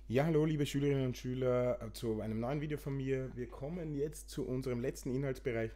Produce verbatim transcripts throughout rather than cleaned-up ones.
Ja, hallo liebe Schülerinnen und Schüler äh, zu einem neuen Video von mir. Wir kommen jetzt zu unserem letzten Inhaltsbereich,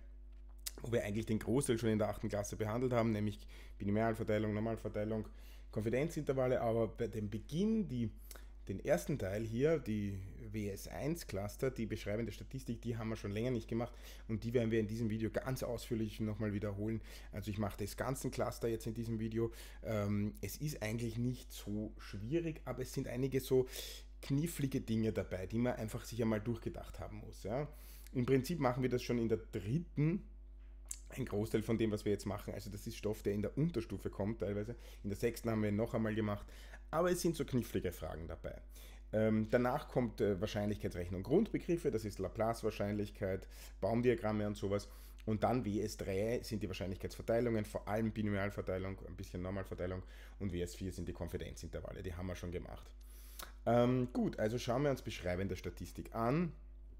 wo wir eigentlich den Großteil schon in der achten Klasse behandelt haben, nämlich Binomialverteilung, Normalverteilung, Konfidenzintervalle, aber bei dem Beginn, die, den ersten Teil hier, die W S eins Cluster, die beschreibende Statistik, die haben wir schon länger nicht gemacht und die werden wir in diesem Video ganz ausführlich nochmal wiederholen. Also ich mache das ganze Cluster jetzt in diesem Video. Ähm, es ist eigentlich nicht so schwierig, aber es sind einige so knifflige Dinge dabei, die man einfach sich einmal durchgedacht haben muss. Ja. Im Prinzip machen wir das schon in der dritten, ein Großteil von dem, was wir jetzt machen. Also das ist Stoff, der in der Unterstufe kommt teilweise. In der sechsten haben wir ihn noch einmal gemacht. Aber es sind so knifflige Fragen dabei. Ähm, danach kommt äh, Wahrscheinlichkeitsrechnung, Grundbegriffe, das ist Laplace-Wahrscheinlichkeit, Baumdiagramme und sowas. Und dann W S drei sind die Wahrscheinlichkeitsverteilungen, vor allem Binomialverteilung, ein bisschen Normalverteilung. Und W S vier sind die Konfidenzintervalle, die haben wir schon gemacht. Ähm, gut, also schauen wir uns beschreibende Statistik an.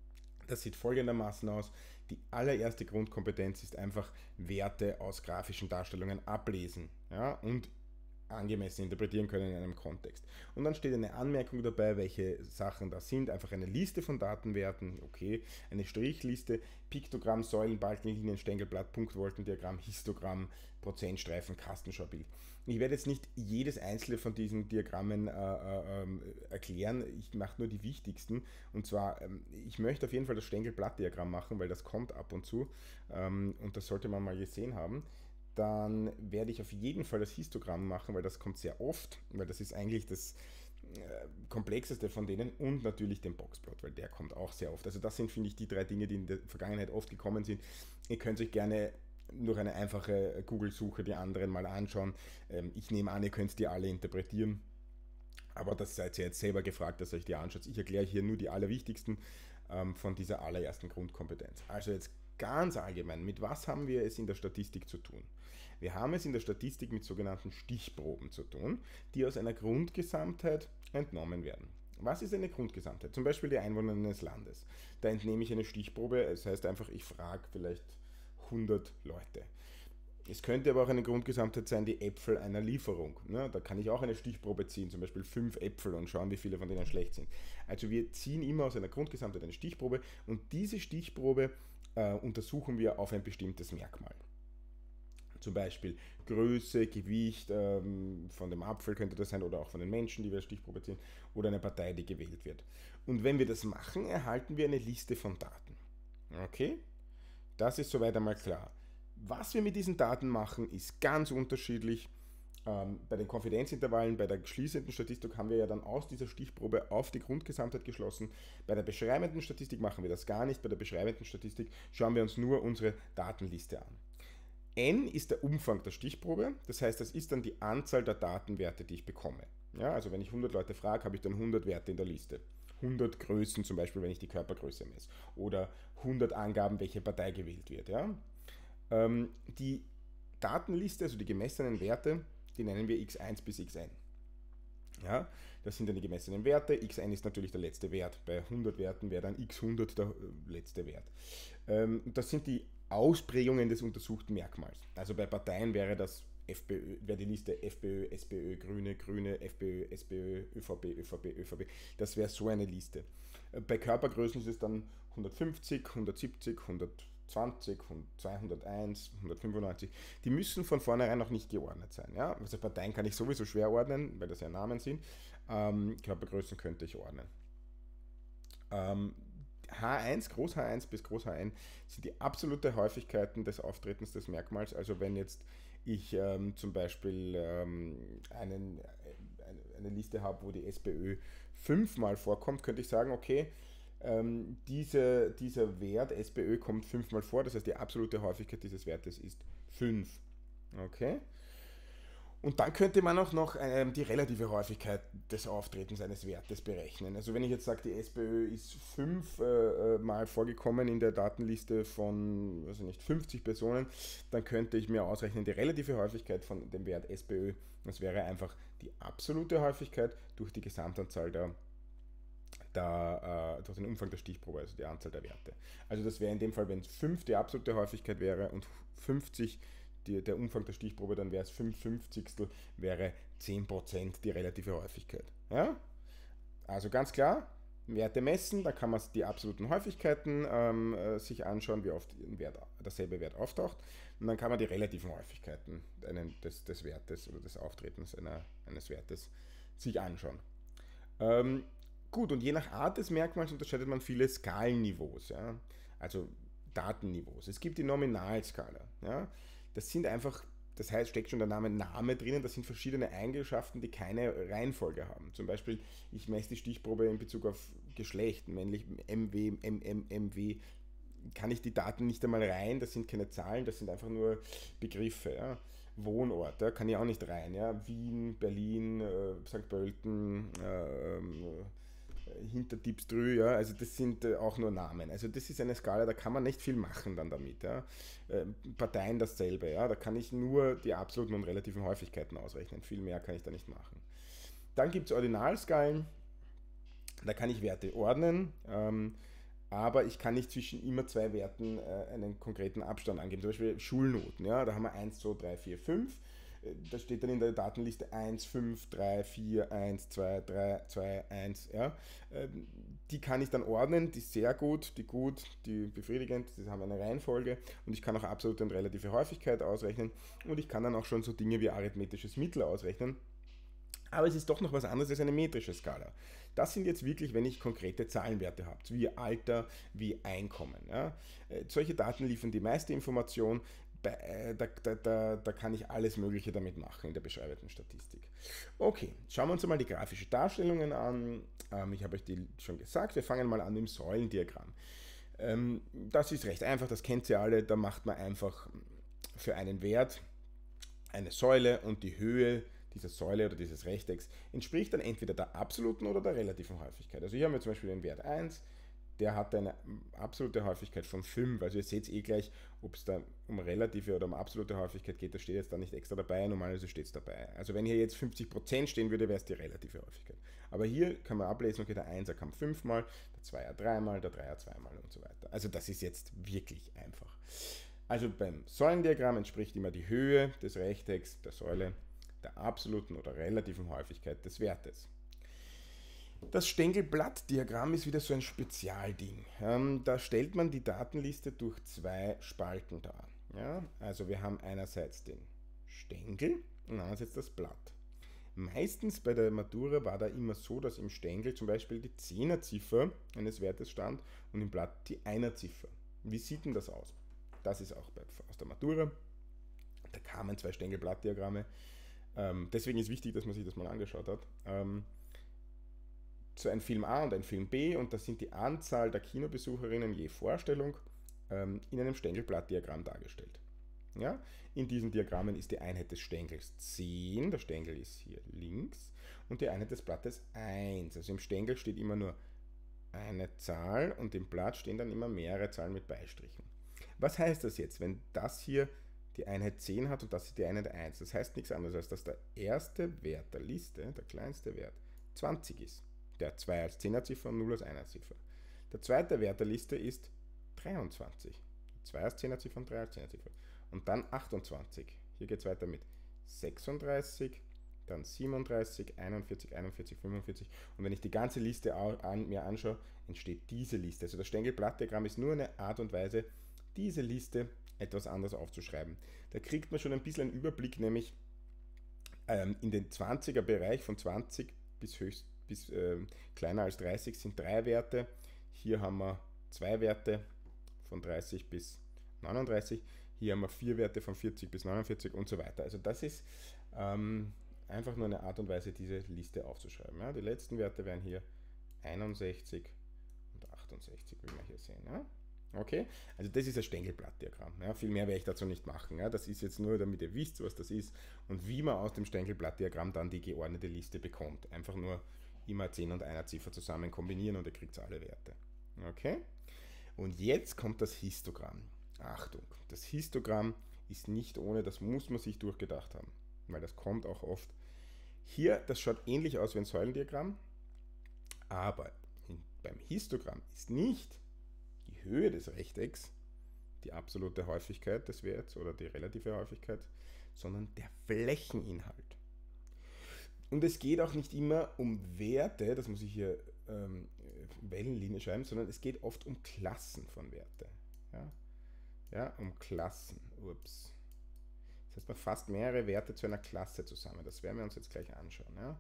Das sieht folgendermaßen aus. Die allererste Grundkompetenz ist einfach Werte aus grafischen Darstellungen ablesen, ja, und angemessen interpretieren können in einem Kontext. Und dann steht eine Anmerkung dabei, welche Sachen das sind. Einfach eine Liste von Datenwerten, okay, eine Strichliste, Piktogramm, Säulen, Balken, Linien, Stängelblatt, Punktwolkendiagramm, Histogramm, Prozentstreifen, Kastenschaubild. Ich werde jetzt nicht jedes einzelne von diesen Diagrammen äh, äh, erklären, ich mache nur die wichtigsten. Und zwar, ähm, ich möchte auf jeden Fall das Stängelblattdiagramm machen, weil das kommt ab und zu ähm, und das sollte man mal gesehen haben. Dann werde ich auf jeden Fall das Histogramm machen, weil das kommt sehr oft, weil das ist eigentlich das äh, komplexeste von denen, und natürlich den Boxplot, weil der kommt auch sehr oft. Also das sind, finde ich, die drei Dinge, die in der Vergangenheit oft gekommen sind. Ihr könnt euch gerne durch eine einfache Google-Suche die anderen mal anschauen. Ähm, ich nehme an, ihr könnt die alle interpretieren. Aber das seid ihr jetzt selber gefragt, dass ihr euch die anschaut. Ich erkläre hier nur die allerwichtigsten ähm, von dieser allerersten Grundkompetenz. Also jetzt ganz allgemein, mit was haben wir es in der Statistik zu tun? Wir haben es in der Statistik mit sogenannten Stichproben zu tun, die aus einer Grundgesamtheit entnommen werden. Was ist eine Grundgesamtheit? Zum Beispiel die Einwohner eines Landes. Da entnehme ich eine Stichprobe, das heißt einfach, ich frage vielleicht hundert Leute. Es könnte aber auch eine Grundgesamtheit sein, die Äpfel einer Lieferung. Ne? Da kann ich auch eine Stichprobe ziehen, zum Beispiel fünf Äpfel, und schauen, wie viele von denen schlecht sind. Also wir ziehen immer aus einer Grundgesamtheit eine Stichprobe, und diese Stichprobe äh, untersuchen wir auf ein bestimmtes Merkmal. Zum Beispiel Größe, Gewicht ähm, von dem Apfel könnte das sein, oder auch von den Menschen, die wir als Stichprobe ziehen, oder eine Partei, die gewählt wird. Und wenn wir das machen, erhalten wir eine Liste von Daten. Okay? Das ist soweit einmal klar. Was wir mit diesen Daten machen, ist ganz unterschiedlich. Ähm, bei den Konfidenzintervallen, bei der schließenden Statistik haben wir ja dann aus dieser Stichprobe auf die Grundgesamtheit geschlossen. Bei der beschreibenden Statistik machen wir das gar nicht. Bei der beschreibenden Statistik schauen wir uns nur unsere Datenliste an. N ist der Umfang der Stichprobe, das heißt, das ist dann die Anzahl der Datenwerte, die ich bekomme. Ja, also wenn ich hundert Leute frage, habe ich dann hundert Werte in der Liste. hundert Größen zum Beispiel, wenn ich die Körpergröße messe. Oder hundert Angaben, welche Partei gewählt wird. Ja? Ähm, die Datenliste, also die gemessenen Werte, die nennen wir x eins bis xn. Ja, das sind dann die gemessenen Werte. xn ist natürlich der letzte Wert. Bei hundert Werten wäre dann x hundert der letzte Wert. Ähm, das sind die Ausprägungen des untersuchten Merkmals. Also bei Parteien wäre das FPÖ, wäre die Liste FPÖ, SPÖ, Grüne, Grüne, FPÖ, SPÖ, ÖVP, ÖVP, ÖVP. Das wäre so eine Liste. Bei Körpergrößen ist es dann hundertfünfzig, hundertsiebzig, hundertzwanzig, zweihunderteins, hundertfünfundneunzig. Die müssen von vornherein noch nicht geordnet sein. Ja? Also Parteien kann ich sowieso schwer ordnen, weil das ja Namen sind. Ähm, Körpergrößen könnte ich ordnen. Ähm, H eins, Groß H eins bis Groß H N sind die absolute Häufigkeiten des Auftretens des Merkmals. Also wenn jetzt ich ähm, zum Beispiel ähm, einen, eine, eine Liste habe, wo die SPÖ fünfmal vorkommt, könnte ich sagen, okay, ähm, diese, dieser Wert SPÖ kommt fünfmal vor, das heißt die absolute Häufigkeit dieses Wertes ist fünf. Okay? Und dann könnte man auch noch ähm, die relative Häufigkeit des Auftretens eines Wertes berechnen. Also wenn ich jetzt sage, die SPÖ ist fünfmal äh, mal vorgekommen in der Datenliste von, weiß ich nicht, fünfzig Personen, dann könnte ich mir ausrechnen, die relative Häufigkeit von dem Wert SPÖ, das wäre einfach die absolute Häufigkeit durch die Gesamtanzahl der, der äh, durch den Umfang der Stichprobe, also die Anzahl der Werte. Also das wäre in dem Fall, wenn es fünf die absolute Häufigkeit wäre und fünfzig die, der Umfang der Stichprobe, dann wäre es fünf Fünfzigstel, wäre zehn Prozent die relative Häufigkeit. Ja? Also ganz klar, Werte messen, da kann man die absoluten Häufigkeiten ähm, äh, sich anschauen, wie oft ein Wert, derselbe Wert auftaucht. Und dann kann man die relativen Häufigkeiten einen, des, des Wertes oder des Auftretens einer, eines Wertes sich anschauen. Ähm, gut, und je nach Art des Merkmals unterscheidet man viele Skalenniveaus, ja? Also Datenniveaus. Es gibt die Nominalskala. Ja? Das sind einfach, das heißt, steckt schon der Name Name drinnen, das sind verschiedene Eigenschaften, die keine Reihenfolge haben. Zum Beispiel, ich messe die Stichprobe in Bezug auf Geschlecht, männlich M W, M M, M W, kann ich die Daten nicht einmal rein, das sind keine Zahlen, das sind einfach nur Begriffe. Ja? Wohnort, ja, kann ich auch nicht rein. Ja? Wien, Berlin, äh, Sankt Pölten, äh, äh, Hinterdiebstrü, ja, also das sind äh, auch nur Namen. Also das ist eine Skala, da kann man nicht viel machen dann damit. Ja. Äh, Parteien dasselbe, ja, da kann ich nur die absoluten und relativen Häufigkeiten ausrechnen. Viel mehr kann ich da nicht machen. Dann gibt es Ordinalskalen, da kann ich Werte ordnen, ähm, aber ich kann nicht zwischen immer zwei Werten äh, einen konkreten Abstand angeben. Zum Beispiel Schulnoten, ja, da haben wir eins, zwei, drei, vier, fünf. Da steht dann in der Datenliste eins, fünf, drei, vier, eins, zwei, drei, zwei, eins. Ja. Die kann ich dann ordnen, die sehr gut, die gut, die befriedigend, die haben eine Reihenfolge und ich kann auch absolute und relative Häufigkeit ausrechnen und ich kann dann auch schon so Dinge wie arithmetisches Mittel ausrechnen. Aber es ist doch noch was anderes als eine metrische Skala. Das sind jetzt wirklich, wenn ich konkrete Zahlenwerte habe, wie Alter, wie Einkommen. Ja. Solche Daten liefern die meiste Information. Da, da, da, da kann ich alles Mögliche damit machen in der beschreibenden Statistik. Okay, schauen wir uns mal die grafischen Darstellungen an. Ähm, ich habe euch die schon gesagt. Wir fangen mal an mit dem Säulendiagramm. Ähm, das ist recht einfach, das kennt ihr alle. Da macht man einfach für einen Wert eine Säule und die Höhe dieser Säule oder dieses Rechtecks entspricht dann entweder der absoluten oder der relativen Häufigkeit. Also hier haben wir zum Beispiel den Wert eins. Der hat eine absolute Häufigkeit von fünf. Also ihr seht eh gleich, ob es da um relative oder um absolute Häufigkeit geht. Das steht jetzt da nicht extra dabei, normalerweise steht es dabei. Also wenn hier jetzt fünfzig Prozent stehen würde, wäre es die relative Häufigkeit. Aber hier kann man ablesen, okay, der Einser kam fünfmal, der Zweier dreimal, der Dreier zweimal und so weiter. Also das ist jetzt wirklich einfach. Also beim Säulendiagramm entspricht immer die Höhe des Rechtecks der Säule der absoluten oder relativen Häufigkeit des Wertes. Das Stängelblattdiagramm ist wieder so ein Spezialding. Ähm, da stellt man die Datenliste durch zwei Spalten dar. Ja? Also wir haben einerseits den Stängel und andererseits das Blatt. Meistens bei der Matura war da immer so, dass im Stängel zum Beispiel die Zehnerziffer eines Wertes stand und im Blatt die Einerziffer. Wie sieht denn das aus? Das ist auch bei, aus der Matura. Da kamen zwei Stängelblattdiagramme. Ähm, deswegen ist wichtig, dass man sich das mal angeschaut hat. Ähm, zu ein Film A und ein Film B und das sind die Anzahl der Kinobesucherinnen je Vorstellung ähm, in einem Stängelblattdiagramm dargestellt. Ja? In diesen Diagrammen ist die Einheit des Stängels zehn, der Stängel ist hier links und die Einheit des Blattes eins. Also im Stängel steht immer nur eine Zahl und im Blatt stehen dann immer mehrere Zahlen mit Beistrichen. Was heißt das jetzt, wenn das hier die Einheit zehn hat und das ist die Einheit eins? Das heißt nichts anderes, als dass der erste Wert der Liste, der kleinste Wert, zwanzig ist. Der zwei als Zehnerziffer und null als Einerziffer. Der zweite Wert der Liste ist dreiundzwanzig. zwei als Zehnerziffer und drei als Zehnerziffer. Und dann achtundzwanzig. Hier geht es weiter mit sechsunddreißig, dann siebenunddreißig, einundvierzig, einundvierzig, fünfundvierzig. Und wenn ich die ganze Liste an, mir anschaue, entsteht diese Liste. Also das Stängelblattdiagramm ist nur eine Art und Weise, diese Liste etwas anders aufzuschreiben. Da kriegt man schon ein bisschen einen Überblick, nämlich ähm, in den zwanziger-Bereich von zwanzig bis höchst bis äh, kleiner als dreißig sind drei Werte. Hier haben wir zwei Werte von dreißig bis neununddreißig. Hier haben wir vier Werte von vierzig bis neunundvierzig und so weiter. Also das ist ähm, einfach nur eine Art und Weise, diese Liste aufzuschreiben. Ja. Die letzten Werte wären hier einundsechzig und achtundsechzig, wie wir hier sehen. Ja. Okay, also das ist ein Stängelblattdiagramm. Ja, viel mehr werde ich dazu nicht machen. Ja, das ist jetzt nur, damit ihr wisst, was das ist und wie man aus dem Stängelblattdiagramm dann die geordnete Liste bekommt. Einfach nur immer zehn und einer Ziffer zusammen kombinieren und ihr kriegt alle Werte. Okay? Und jetzt kommt das Histogramm. Achtung, das Histogramm ist nicht ohne, das muss man sich durchgedacht haben, weil das kommt auch oft. Hier, das schaut ähnlich aus wie ein Säulendiagramm, aber in, beim Histogramm ist nicht die Höhe des Rechtecks die absolute Häufigkeit des Werts oder die relative Häufigkeit, sondern der Flächeninhalt. Und es geht auch nicht immer um Werte, das muss ich hier ähm, Wellenlinie schreiben, sondern es geht oft um Klassen von Werte. Ja, ja um Klassen. Ups. Das heißt, man fasst mehrere Werte zu einer Klasse zusammen. Das werden wir uns jetzt gleich anschauen. Ja.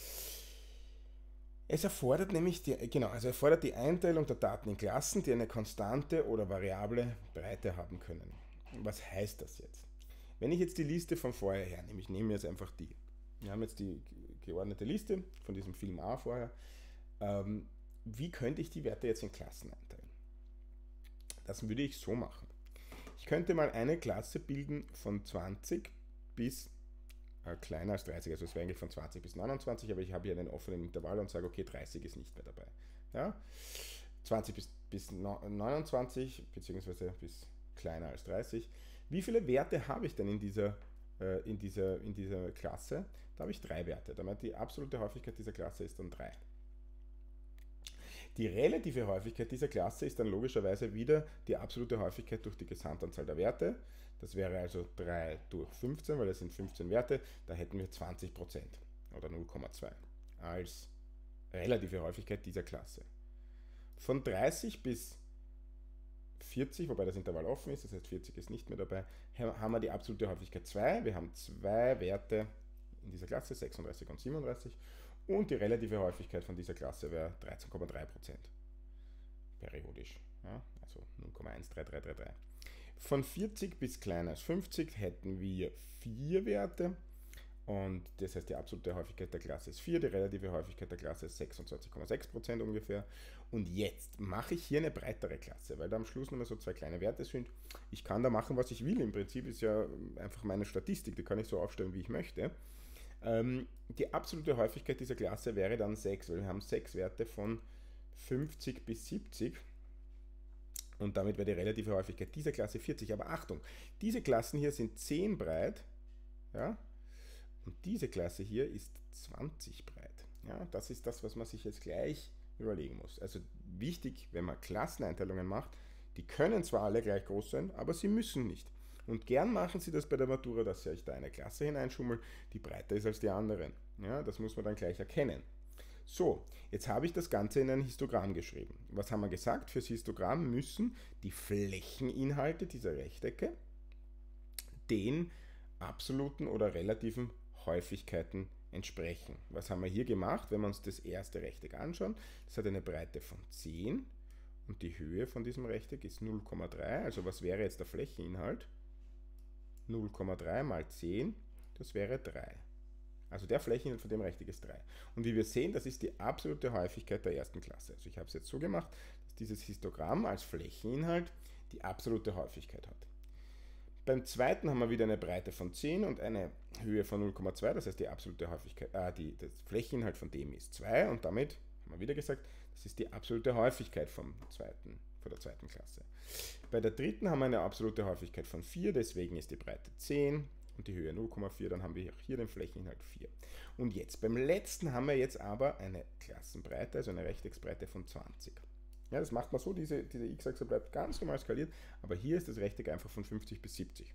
Es erfordert nämlich die, genau, also erfordert die Einteilung der Daten in Klassen, die eine konstante oder variable Breite haben können. Was heißt das jetzt? Wenn ich jetzt die Liste von vorher hernehme, ich nehme jetzt einfach die. Wir haben jetzt die geordnete Liste von diesem Film A vorher. Ähm, wie könnte ich die Werte jetzt in Klassen einteilen? Das würde ich so machen. Ich könnte mal eine Klasse bilden von zwanzig bis äh, kleiner als dreißig, also es wäre eigentlich von zwanzig bis neunundzwanzig, aber ich habe hier einen offenen Intervall und sage, okay, dreißig ist nicht mehr dabei. Ja? zwanzig bis, bis neunundzwanzig, beziehungsweise bis kleiner als dreißig. Wie viele Werte habe ich denn in dieser, äh, in dieser, in dieser Klasse? Da habe ich drei Werte. Damit die absolute Häufigkeit dieser Klasse ist dann drei. Die relative Häufigkeit dieser Klasse ist dann logischerweise wieder die absolute Häufigkeit durch die Gesamtanzahl der Werte. Das wäre also drei durch fünfzehn, weil das sind fünfzehn Werte. Da hätten wir zwanzig Prozent oder null Komma zwei als relative Häufigkeit dieser Klasse. Von dreißig bis vierzig, wobei das Intervall offen ist, das heißt vierzig ist nicht mehr dabei, haben wir die absolute Häufigkeit zwei. Wir haben zwei Werte in dieser Klasse, sechsunddreißig und siebenunddreißig. Und die relative Häufigkeit von dieser Klasse wäre dreizehn Komma drei Prozent. Periodisch. Ja? Also null Komma eins drei drei drei drei. Von vierzig bis kleiner als fünfzig hätten wir vier Werte. Und das heißt, die absolute Häufigkeit der Klasse ist vier, die relative Häufigkeit der Klasse ist sechsundzwanzig Komma sechs Prozent ungefähr. Und jetzt mache ich hier eine breitere Klasse, weil da am Schluss nochmal so zwei kleine Werte sind. Ich kann da machen, was ich will. Im Prinzip ist ja einfach meine Statistik, die kann ich so aufstellen, wie ich möchte. Ähm, die absolute Häufigkeit dieser Klasse wäre dann sechs, weil wir haben sechs Werte von fünfzig bis siebzig. Und damit wäre die relative Häufigkeit dieser Klasse vierzig. Aber Achtung, diese Klassen hier sind zehn breit, ja, und diese Klasse hier ist zwanzig breit. Ja, das ist das, was man sich jetzt gleich überlegen muss. Also wichtig, wenn man Klasseneinteilungen macht, die können zwar alle gleich groß sein, aber sie müssen nicht. Und gern machen Sie das bei der Matura, dass Sie euch da eine Klasse hineinschummeln, die breiter ist als die anderen. Ja, das muss man dann gleich erkennen. So, jetzt habe ich das Ganze in ein Histogramm geschrieben. Was haben wir gesagt? Fürs Histogramm müssen die Flächeninhalte dieser Rechtecke den absoluten oder relativen Häufigkeiten entsprechen. Was haben wir hier gemacht? Wenn wir uns das erste Rechteck anschauen, das hat eine Breite von zehn und die Höhe von diesem Rechteck ist null Komma drei. Also was wäre jetzt der Flächeninhalt? null Komma drei mal zehn, das wäre drei. Also der Flächeninhalt von dem Rechteck ist drei. Und wie wir sehen, das ist die absolute Häufigkeit der ersten Klasse. Also ich habe es jetzt so gemacht, dass dieses Histogramm als Flächeninhalt die absolute Häufigkeit hat. Beim zweiten haben wir wieder eine Breite von zehn und eine Höhe von null Komma zwei, das heißt die absolute Häufigkeit, äh, die, das Flächeninhalt von dem ist zwei und damit haben wir wieder gesagt, das ist die absolute Häufigkeit vom zweiten, von der zweiten Klasse. Bei der dritten haben wir eine absolute Häufigkeit von vier, deswegen ist die Breite zehn und die Höhe null Komma vier, dann haben wir auch hier den Flächeninhalt vier. Und jetzt beim letzten haben wir jetzt aber eine Klassenbreite, also eine Rechtecksbreite von zwanzig. Ja, das macht man so, diese, diese x-Achse bleibt ganz normal skaliert, aber hier ist das Rechteck einfach von fünfzig bis siebzig.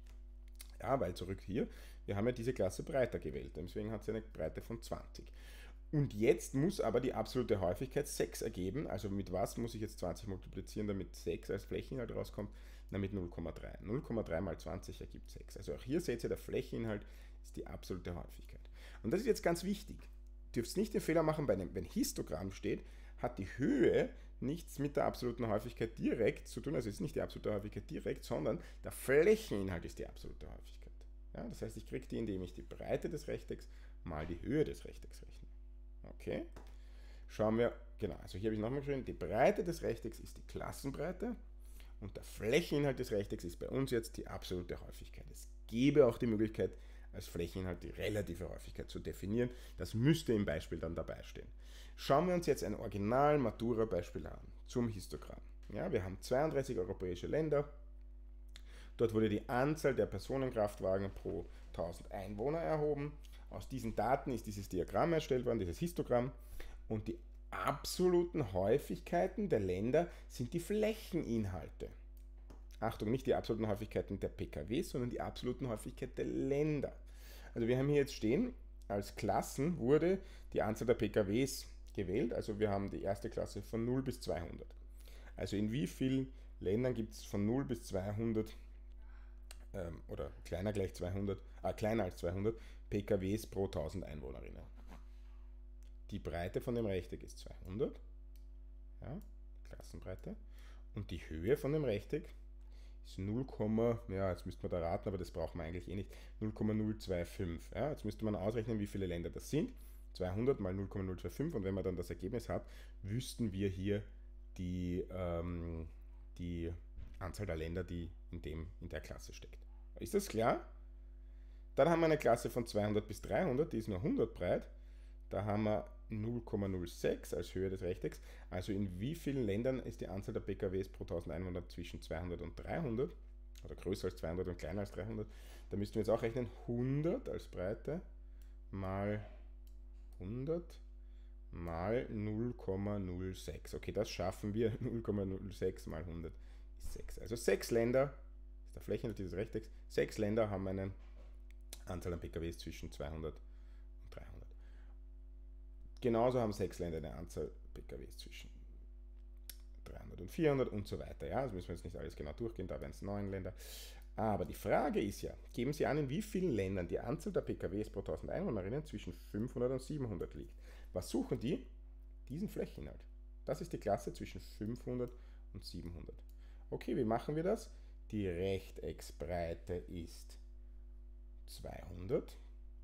Ja, weil zurück hier, wir haben ja diese Klasse breiter gewählt, deswegen hat sie eine Breite von zwanzig. Und jetzt muss aber die absolute Häufigkeit sechs ergeben, also mit was muss ich jetzt zwanzig multiplizieren, damit sechs als Flächeninhalt rauskommt? Na, mit null Komma drei. null Komma drei mal zwanzig ergibt sechs. Also auch hier seht ihr, der Flächeninhalt ist die absolute Häufigkeit. Und das ist jetzt ganz wichtig. Du dürft nicht den Fehler machen, bei einem, wenn Histogramm steht, hat die Höhe nichts mit der absoluten Häufigkeit direkt zu tun, also es ist nicht die absolute Häufigkeit direkt, sondern der Flächeninhalt ist die absolute Häufigkeit. Ja, das heißt, ich kriege die, indem ich die Breite des Rechtecks mal die Höhe des Rechtecks rechne. Okay, schauen wir, genau, also hier habe ich nochmal geschrieben, die Breite des Rechtecks ist die Klassenbreite und der Flächeninhalt des Rechtecks ist bei uns jetzt die absolute Häufigkeit. Es gäbe auch die Möglichkeit, als Flächeninhalt die relative Häufigkeit zu definieren. Das müsste im Beispiel dann dabei stehen. Schauen wir uns jetzt ein Original-Matura-Beispiel an zum Histogramm. Ja, wir haben zweiunddreißig europäische Länder. Dort wurde die Anzahl der Personenkraftwagen pro tausend Einwohner erhoben. Aus diesen Daten ist dieses Diagramm erstellt worden, dieses Histogramm. Und die absoluten Häufigkeiten der Länder sind die Flächeninhalte. Achtung, nicht die absoluten Häufigkeiten der P K Ws, sondern die absoluten Häufigkeit der Länder. Also wir haben hier jetzt stehen, als Klassen wurde die Anzahl der P K Ws gewählt. Also wir haben die erste Klasse von null bis zweihundert. Also in wie vielen Ländern gibt es von null bis zweihundert ähm, oder kleiner gleich zweihundert, äh, kleiner als zweihundert P K Ws pro tausend Einwohnerinnen. Die Breite von dem Rechteck ist zweihundert, ja, Klassenbreite, und die Höhe von dem Rechteck ist null, ja, jetzt müsste man da raten, aber das braucht man eigentlich eh nicht, null Komma null zwei fünf. Ja, jetzt müsste man ausrechnen, wie viele Länder das sind. zweihundert mal null Komma null zwei fünf, und wenn man dann das Ergebnis hat, wüssten wir hier die, ähm, die Anzahl der Länder, die in, dem, in der Klasse steckt. Ist das klar? Dann haben wir eine Klasse von zweihundert bis dreihundert, die ist nur hundert breit. Da haben wir null Komma null sechs als Höhe des Rechtecks. Also in wie vielen Ländern ist die Anzahl der P K Ws pro tausend Einwohner zwischen zweihundert und dreihundert? Oder größer als zweihundert und kleiner als dreihundert? Da müssten wir jetzt auch rechnen, hundert als Breite mal hundert mal null Komma null sechs. Okay, das schaffen wir. null Komma null sechs mal hundert ist sechs. Also sechs Länder, das ist der Flächeninhalt dieses Rechtecks, sechs Länder haben eine Anzahl an P K Ws zwischen zweihundert und dreihundert. Genauso haben sechs Länder eine Anzahl P K Ws zwischen dreihundert und vierhundert und so weiter. Ja, das müssen wir jetzt nicht alles genau durchgehen, da wären es neun Länder. Aber die Frage ist ja, geben Sie an, in wie vielen Ländern die Anzahl der P K Ws pro tausend Einwohnerinnen zwischen fünfhundert und siebenhundert liegt. Was suchen die? Diesen Flächeninhalt. Das ist die Klasse zwischen fünfhundert und siebenhundert. Okay, wie machen wir das? Die Rechtecksbreite ist zweihundert.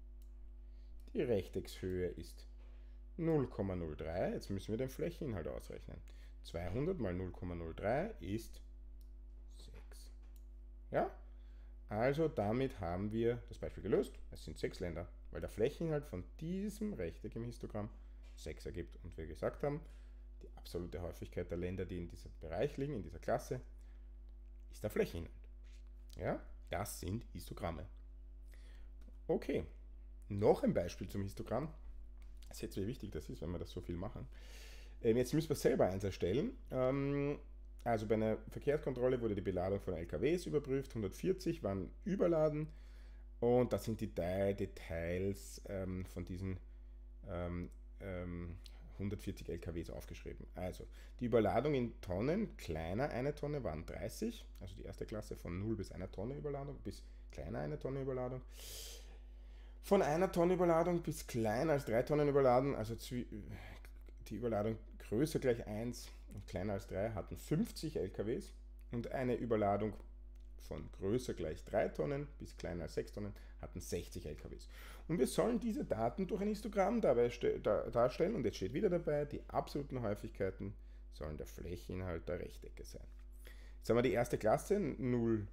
Die Rechteckshöhe ist null Komma null drei. Jetzt müssen wir den Flächeninhalt ausrechnen. zweihundert mal null Komma null drei ist sechs. Ja? Also damit haben wir das Beispiel gelöst. Es sind sechs Länder, weil der Flächeninhalt von diesem Rechteck im Histogramm sechs ergibt. Und wir gesagt haben, die absolute Häufigkeit der Länder, die in diesem Bereich liegen, in dieser Klasse, ist der Flächeninhalt. Ja? Das sind Histogramme. Okay, noch ein Beispiel zum Histogramm. Seht ihr, wie wichtig das ist, wenn wir das so viel machen. Ähm, jetzt müssen wir selber eins erstellen. Ähm, also bei einer Verkehrskontrolle wurde die Beladung von L K Ws überprüft. hundertvierzig waren überladen. Und das sind die drei Details ähm, von diesen ähm, ähm, hundertvierzig L K Ws aufgeschrieben. Also die Überladung in Tonnen, kleiner eine Tonne, waren dreißig. Also die erste Klasse von null bis einer Tonne Überladung bis kleiner eine Tonne Überladung. Von einer Tonne Überladung bis kleiner als drei Tonnen Überladung, also die Überladung größer gleich eins und kleiner als drei, hatten fünfzig L K Ws, und eine Überladung von größer gleich drei Tonnen bis kleiner als sechs Tonnen hatten sechzig L K Ws. Und wir sollen diese Daten durch ein Histogramm dabei da, darstellen, und jetzt steht wieder dabei, die absoluten Häufigkeiten sollen der Flächeninhalt der Rechtecke sein. Jetzt haben wir die erste Klasse, null,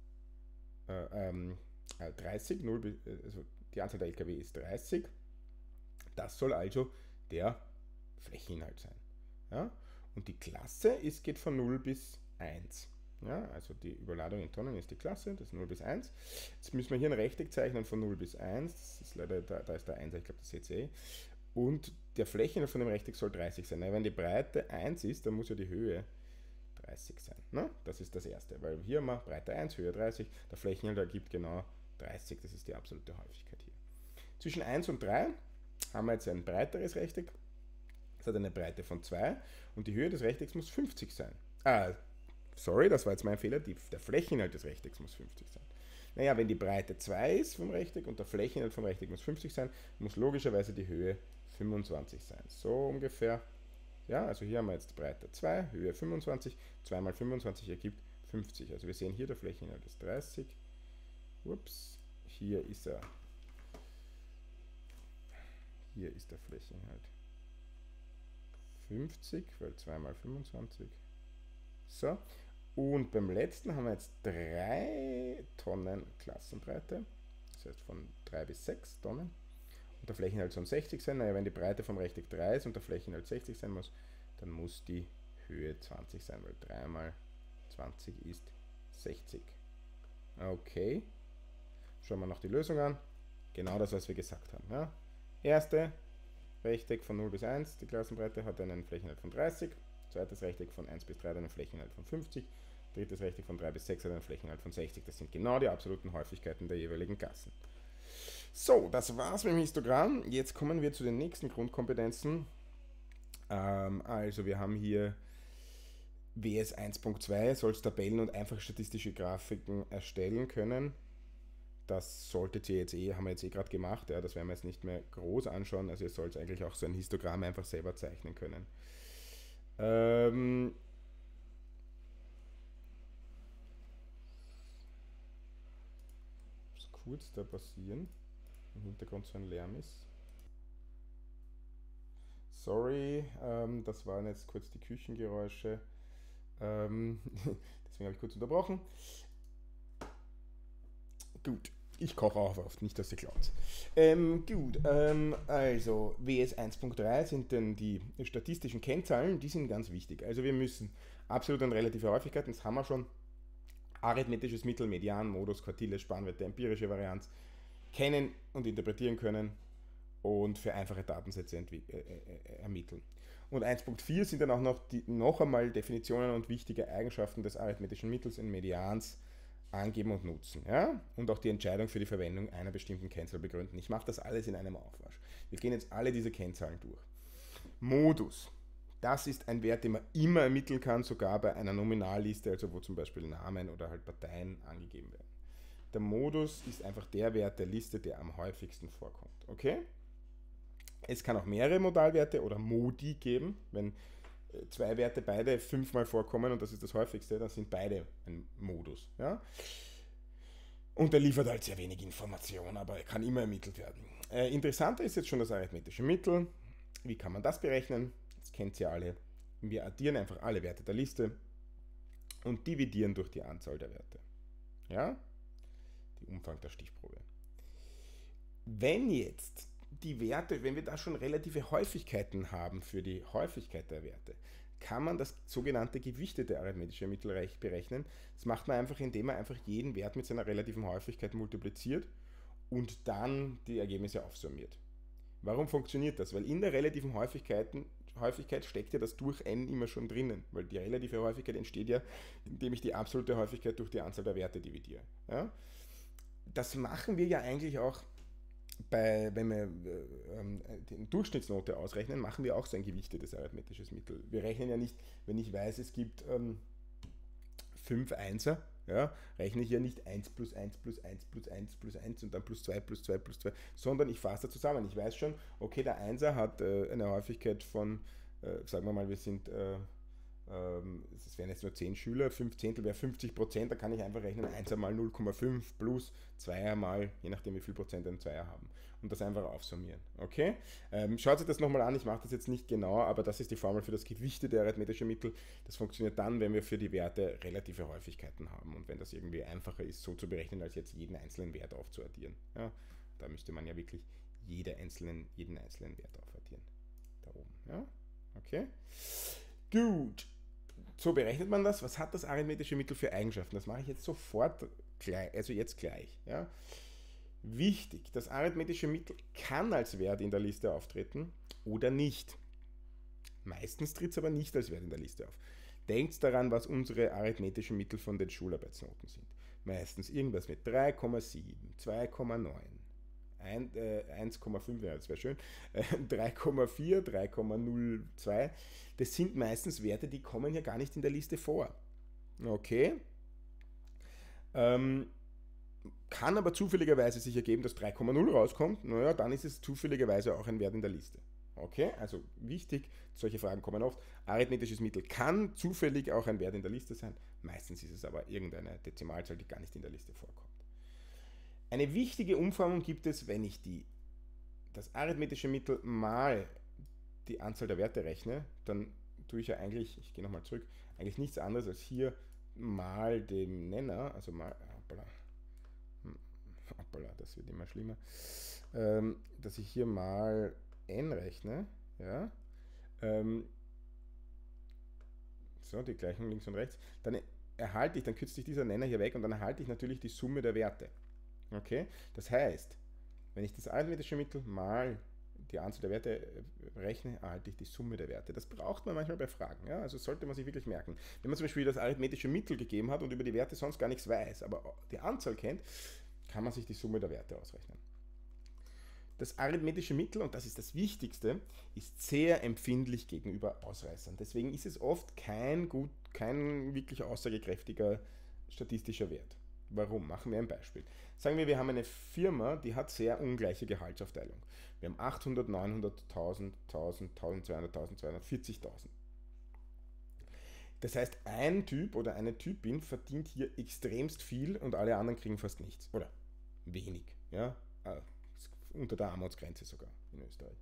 äh, ähm, dreißig, null, also die Anzahl der L K W ist dreißig. Das soll also der Flächeninhalt sein. Ja? Und die Klasse ist, geht von null bis eins. Ja? Also die Überladung in Tonnen ist die Klasse, das ist null bis eins. Jetzt müssen wir hier ein Rechteck zeichnen von null bis eins. Das ist leider, da, da ist der eins, ich glaube, das seht ihr eh. Und der Flächeninhalt von dem Rechteck soll dreißig sein. Ja, wenn die Breite eins ist, dann muss ja die Höhe dreißig sein. Ne? Das ist das erste, weil hier haben wir Breite eins, Höhe dreißig. Der Flächeninhalt ergibt genau dreißig, das ist die absolute Häufigkeit hier. Zwischen eins und drei haben wir jetzt ein breiteres Rechteck. Das hat eine Breite von zwei, und die Höhe des Rechtecks muss fünfzig sein. Ah, sorry, das war jetzt mein Fehler, die, der Flächeninhalt des Rechtecks muss fünfzig sein. Naja, wenn die Breite zwei ist vom Rechteck und der Flächeninhalt vom Rechteck muss fünfzig sein, muss logischerweise die Höhe fünfundzwanzig sein. So ungefähr. Ja, also hier haben wir jetzt Breite zwei, Höhe fünfundzwanzig, zwei mal fünfundzwanzig ergibt fünfzig. Also wir sehen hier, der Flächeninhalt ist dreißig. Ups, hier ist er. Hier ist der Flächeninhalt fünfzig, weil zwei mal fünfundzwanzig. So, und beim letzten haben wir jetzt drei Tonnen Klassenbreite, das heißt von drei bis sechs Tonnen. Und der Flächeninhalt soll sechzig sein. Naja, wenn die Breite vom Rechteck drei ist und der Flächeninhalt sechzig sein muss, dann muss die Höhe zwanzig sein, weil drei mal zwanzig ist sechzig. Okay, schauen wir noch die Lösung an. Genau das, was wir gesagt haben. Ja. Erste Rechteck von null bis eins, die Klassenbreite hat einen Flächeninhalt von dreißig. Zweites Rechteck von eins bis drei hat einen Flächeninhalt von fünfzig. Drittes Rechteck von drei bis sechs hat einen Flächeninhalt von sechzig. Das sind genau die absoluten Häufigkeiten der jeweiligen Klassen. So, das war's mit dem Histogramm. Jetzt kommen wir zu den nächsten Grundkompetenzen. Ähm, also wir haben hier W S eins Punkt zwei, soll Tabellen und einfach statistische Grafiken erstellen können. Das solltet ihr jetzt eh, haben wir jetzt eh gerade gemacht, ja, das werden wir jetzt nicht mehr groß anschauen, also ihr sollt eigentlich auch so ein Histogramm einfach selber zeichnen können. Ähm, was kurz da passieren, im Hintergrund so ein Lärm ist. Sorry, ähm, das waren jetzt kurz die Küchengeräusche, ähm, deswegen habe ich kurz unterbrochen. Gut, ich koche auch oft, nicht dass ihr glaubt. Ähm, gut, ähm, also W S eins Punkt drei sind dann die statistischen Kennzahlen, die sind ganz wichtig. Also wir müssen absolut und relative Häufigkeiten, das haben wir schon, arithmetisches Mittel, Median, Modus, Quartile, Spannwerte, empirische Varianz kennen und interpretieren können und für einfache Datensätze äh, äh, ermitteln. Und eins Punkt vier sind dann auch noch, die, noch einmal Definitionen und wichtige Eigenschaften des arithmetischen Mittels in Medians angeben und nutzen. Ja? Und auch die Entscheidung für die Verwendung einer bestimmten Kennzahl begründen. Ich mache das alles in einem Aufwasch. Wir gehen jetzt alle diese Kennzahlen durch. Modus. Das ist ein Wert, den man immer ermitteln kann, sogar bei einer Nominalliste, also wo zum Beispiel Namen oder halt Parteien angegeben werden. Der Modus ist einfach der Wert der Liste, der am häufigsten vorkommt. Okay? Es kann auch mehrere Modalwerte oder Modi geben. Wenn zwei Werte beide fünfmal vorkommen und das ist das häufigste, dann sind beide ein Modus. Ja? Und der liefert halt sehr wenig Information, aber er kann immer ermittelt werden. Äh, interessanter ist jetzt schon das arithmetische Mittel. Wie kann man das berechnen? Das kennt ihr alle. Wir addieren einfach alle Werte der Liste und dividieren durch die Anzahl der Werte. Ja? Die Umfang der Stichprobe. Wenn jetzt die Werte, wenn wir da schon relative Häufigkeiten haben für die Häufigkeit der Werte, kann man das sogenannte gewichtete arithmetische Mittel berechnen. Das macht man einfach, indem man einfach jeden Wert mit seiner relativen Häufigkeit multipliziert und dann die Ergebnisse aufsummiert. Warum funktioniert das? Weil in der relativen Häufigkeit, Häufigkeit steckt ja das durch n immer schon drinnen, weil die relative Häufigkeit entsteht ja, indem ich die absolute Häufigkeit durch die Anzahl der Werte dividiere. Ja? Das machen wir ja eigentlich auch bei, wenn wir äh, die Durchschnittsnote ausrechnen, machen wir auch so ein gewichtetes arithmetisches Mittel. Wir rechnen ja nicht, wenn ich weiß, es gibt ähm, fünf Einser, ja, rechne ich ja nicht eins plus eins plus eins plus eins plus eins und dann plus zwei plus zwei plus zwei, sondern ich fasse da zusammen. Ich weiß schon, okay, der Einser hat äh, eine Häufigkeit von, äh, sagen wir mal, wir sind, äh, ähm, es wären jetzt nur zehn Schüler, fünf Zehntel wäre fünfzig Prozent, da kann ich einfach rechnen, eins mal null Komma fünf plus zwei mal, je nachdem wie viel Prozent ein Zweier haben. Und das einfach aufsummieren. Okay? Ähm, schaut euch das nochmal an, ich mache das jetzt nicht genau, aber das ist die Formel für das gewichtete arithmetische Mittel. Das funktioniert dann, wenn wir für die Werte relative Häufigkeiten haben und wenn das irgendwie einfacher ist, so zu berechnen, als jetzt jeden einzelnen Wert aufzuaddieren. Ja? Da müsste man ja wirklich jede einzelnen, jeden einzelnen Wert aufaddieren. Da oben. Ja? Okay? Gut. So berechnet man das. Was hat das arithmetische Mittel für Eigenschaften? Das mache ich jetzt sofort gleich, also jetzt gleich. Ja? Wichtig, das arithmetische Mittel kann als Wert in der Liste auftreten oder nicht. Meistens tritt es aber nicht als Wert in der Liste auf. Denkt daran, was unsere arithmetischen Mittel von den Schularbeitsnoten sind. Meistens irgendwas mit drei Komma sieben, zwei Komma neun, eins Komma fünf, ja, das wäre schön, drei Komma vier, drei Komma null zwei. Das sind meistens Werte, die kommen ja gar nicht in der Liste vor. Okay. Ähm, kann aber zufälligerweise sich ergeben, dass drei Komma null rauskommt. Naja, dann ist es zufälligerweise auch ein Wert in der Liste. Okay, also wichtig, solche Fragen kommen oft. Arithmetisches Mittel kann zufällig auch ein Wert in der Liste sein. Meistens ist es aber irgendeine Dezimalzahl, die gar nicht in der Liste vorkommt. Eine wichtige Umformung gibt es, wenn ich die, das arithmetische Mittel mal die Anzahl der Werte rechne, dann tue ich ja eigentlich, ich gehe nochmal zurück, eigentlich nichts anderes als hier mal den Nenner, also mal, hoppala, hoppala, das wird immer schlimmer, ähm, dass ich hier mal n rechne, ja, ähm, so, die Gleichung links und rechts, dann erhalte ich, dann kürzt sich dieser Nenner hier weg und dann erhalte ich natürlich die Summe der Werte. Okay, das heißt, wenn ich das arithmetische Mittel mal die Anzahl der Werte rechne, erhalte ich die Summe der Werte. Das braucht man manchmal bei Fragen, ja? Also sollte man sich wirklich merken. Wenn man zum Beispiel das arithmetische Mittel gegeben hat und über die Werte sonst gar nichts weiß, aber die Anzahl kennt, kann man sich die Summe der Werte ausrechnen. Das arithmetische Mittel, und das ist das Wichtigste, ist sehr empfindlich gegenüber Ausreißern. Deswegen ist es oft kein, gut, kein wirklich aussagekräftiger statistischer Wert. Warum? Machen wir ein Beispiel. Sagen wir, wir haben eine Firma, die hat sehr ungleiche Gehaltsaufteilung. Wir haben achthundert, neunhundert, tausend, tausend, eintausendzweihundert, eintausendzweihundert, Das heißt, ein Typ oder eine Typin verdient hier extremst viel und alle anderen kriegen fast nichts. Oder wenig. Ja? Unter der Armutsgrenze sogar in Österreich.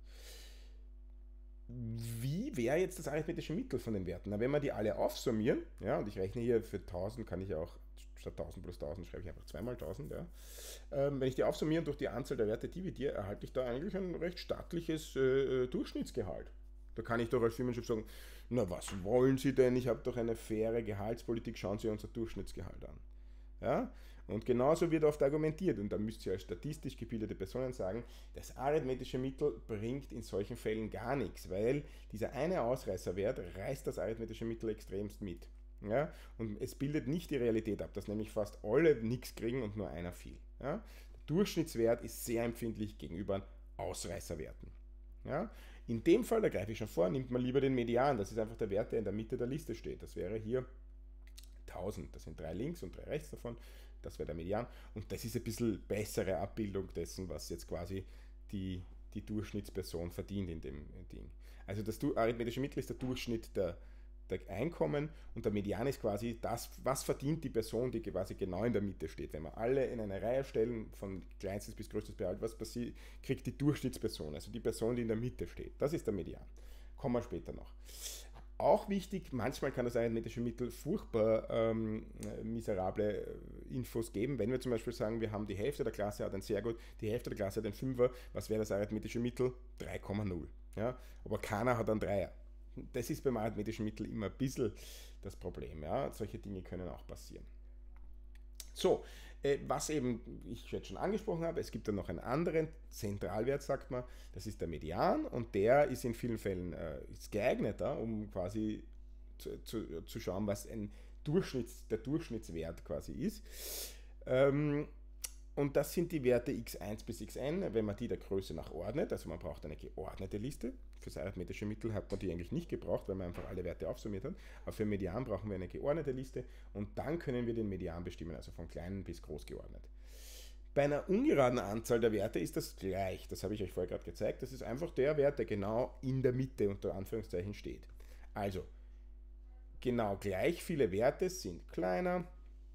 Wie wäre jetzt das arithmetische Mittel von den Werten? Na, wenn wir die alle aufsummieren, ja, und ich rechne hier für tausend, kann ich auch statt tausend plus tausend schreibe ich einfach zwei mal tausend, ja. Ähm, wenn ich die aufsummiere und durch die Anzahl der Werte dividiere, erhalte ich da eigentlich ein recht stattliches äh, Durchschnittsgehalt. Da kann ich doch als Firmenchef sagen, na was wollen Sie denn? Ich habe doch eine faire Gehaltspolitik, schauen Sie unser Durchschnittsgehalt an. Ja? Und genauso wird oft argumentiert, und da müsst ihr als statistisch gebildete Personen sagen, das arithmetische Mittel bringt in solchen Fällen gar nichts, weil dieser eine Ausreißerwert reißt das arithmetische Mittel extremst mit. Ja? Und es bildet nicht die Realität ab, dass nämlich fast alle nichts kriegen und nur einer viel. Ja? Der Durchschnittswert ist sehr empfindlich gegenüber Ausreißerwerten. Ja? In dem Fall, da greife ich schon vor, nimmt man lieber den Median, das ist einfach der Wert, der in der Mitte der Liste steht. Das wäre hier tausend, das sind drei links und drei rechts davon, das wäre der Median, und das ist ein bisschen bessere Abbildung dessen, was jetzt quasi die, die Durchschnittsperson verdient in dem Ding. Also das arithmetische Mittel ist der Durchschnitt der, der Einkommen und der Median ist quasi das, was verdient die Person, die quasi genau in der Mitte steht. Wenn wir alle in eine Reihe stellen, von kleinstes bis größtes Gehalt, was passiert, kriegt die Durchschnittsperson, also die Person, die in der Mitte steht. Das ist der Median. Kommen wir später noch. Auch wichtig, manchmal kann das arithmetische Mittel furchtbar ähm, miserable Infos geben. Wenn wir zum Beispiel sagen, wir haben die Hälfte der Klasse hat ein sehr gut, die Hälfte der Klasse hat ein Fünfer, was wäre das arithmetische Mittel? drei Komma null. Ja? Aber keiner hat einen Dreier. Das ist beim arithmetischen Mittel immer ein bisschen das Problem. Ja? Solche Dinge können auch passieren. So, äh, was eben ich jetzt schon angesprochen habe, es gibt dann noch einen anderen Zentralwert, sagt man, das ist der Median, und der ist in vielen Fällen äh, ist geeigneter, um quasi zu, zu, zu schauen, was ein Durchschnitts, der Durchschnittswert quasi ist. Ähm, Und das sind die Werte x eins bis xn, wenn man die der Größe nach ordnet. Also man braucht eine geordnete Liste. Für das arithmetische Mittel hat man die eigentlich nicht gebraucht, weil man einfach alle Werte aufsummiert hat. Aber für Median brauchen wir eine geordnete Liste und dann können wir den Median bestimmen, also von klein bis groß geordnet. Bei einer ungeraden Anzahl der Werte ist das gleich. Das habe ich euch vorher gerade gezeigt. Das ist einfach der Wert, der genau in der Mitte unter Anführungszeichen steht. Also genau gleich viele Werte sind kleiner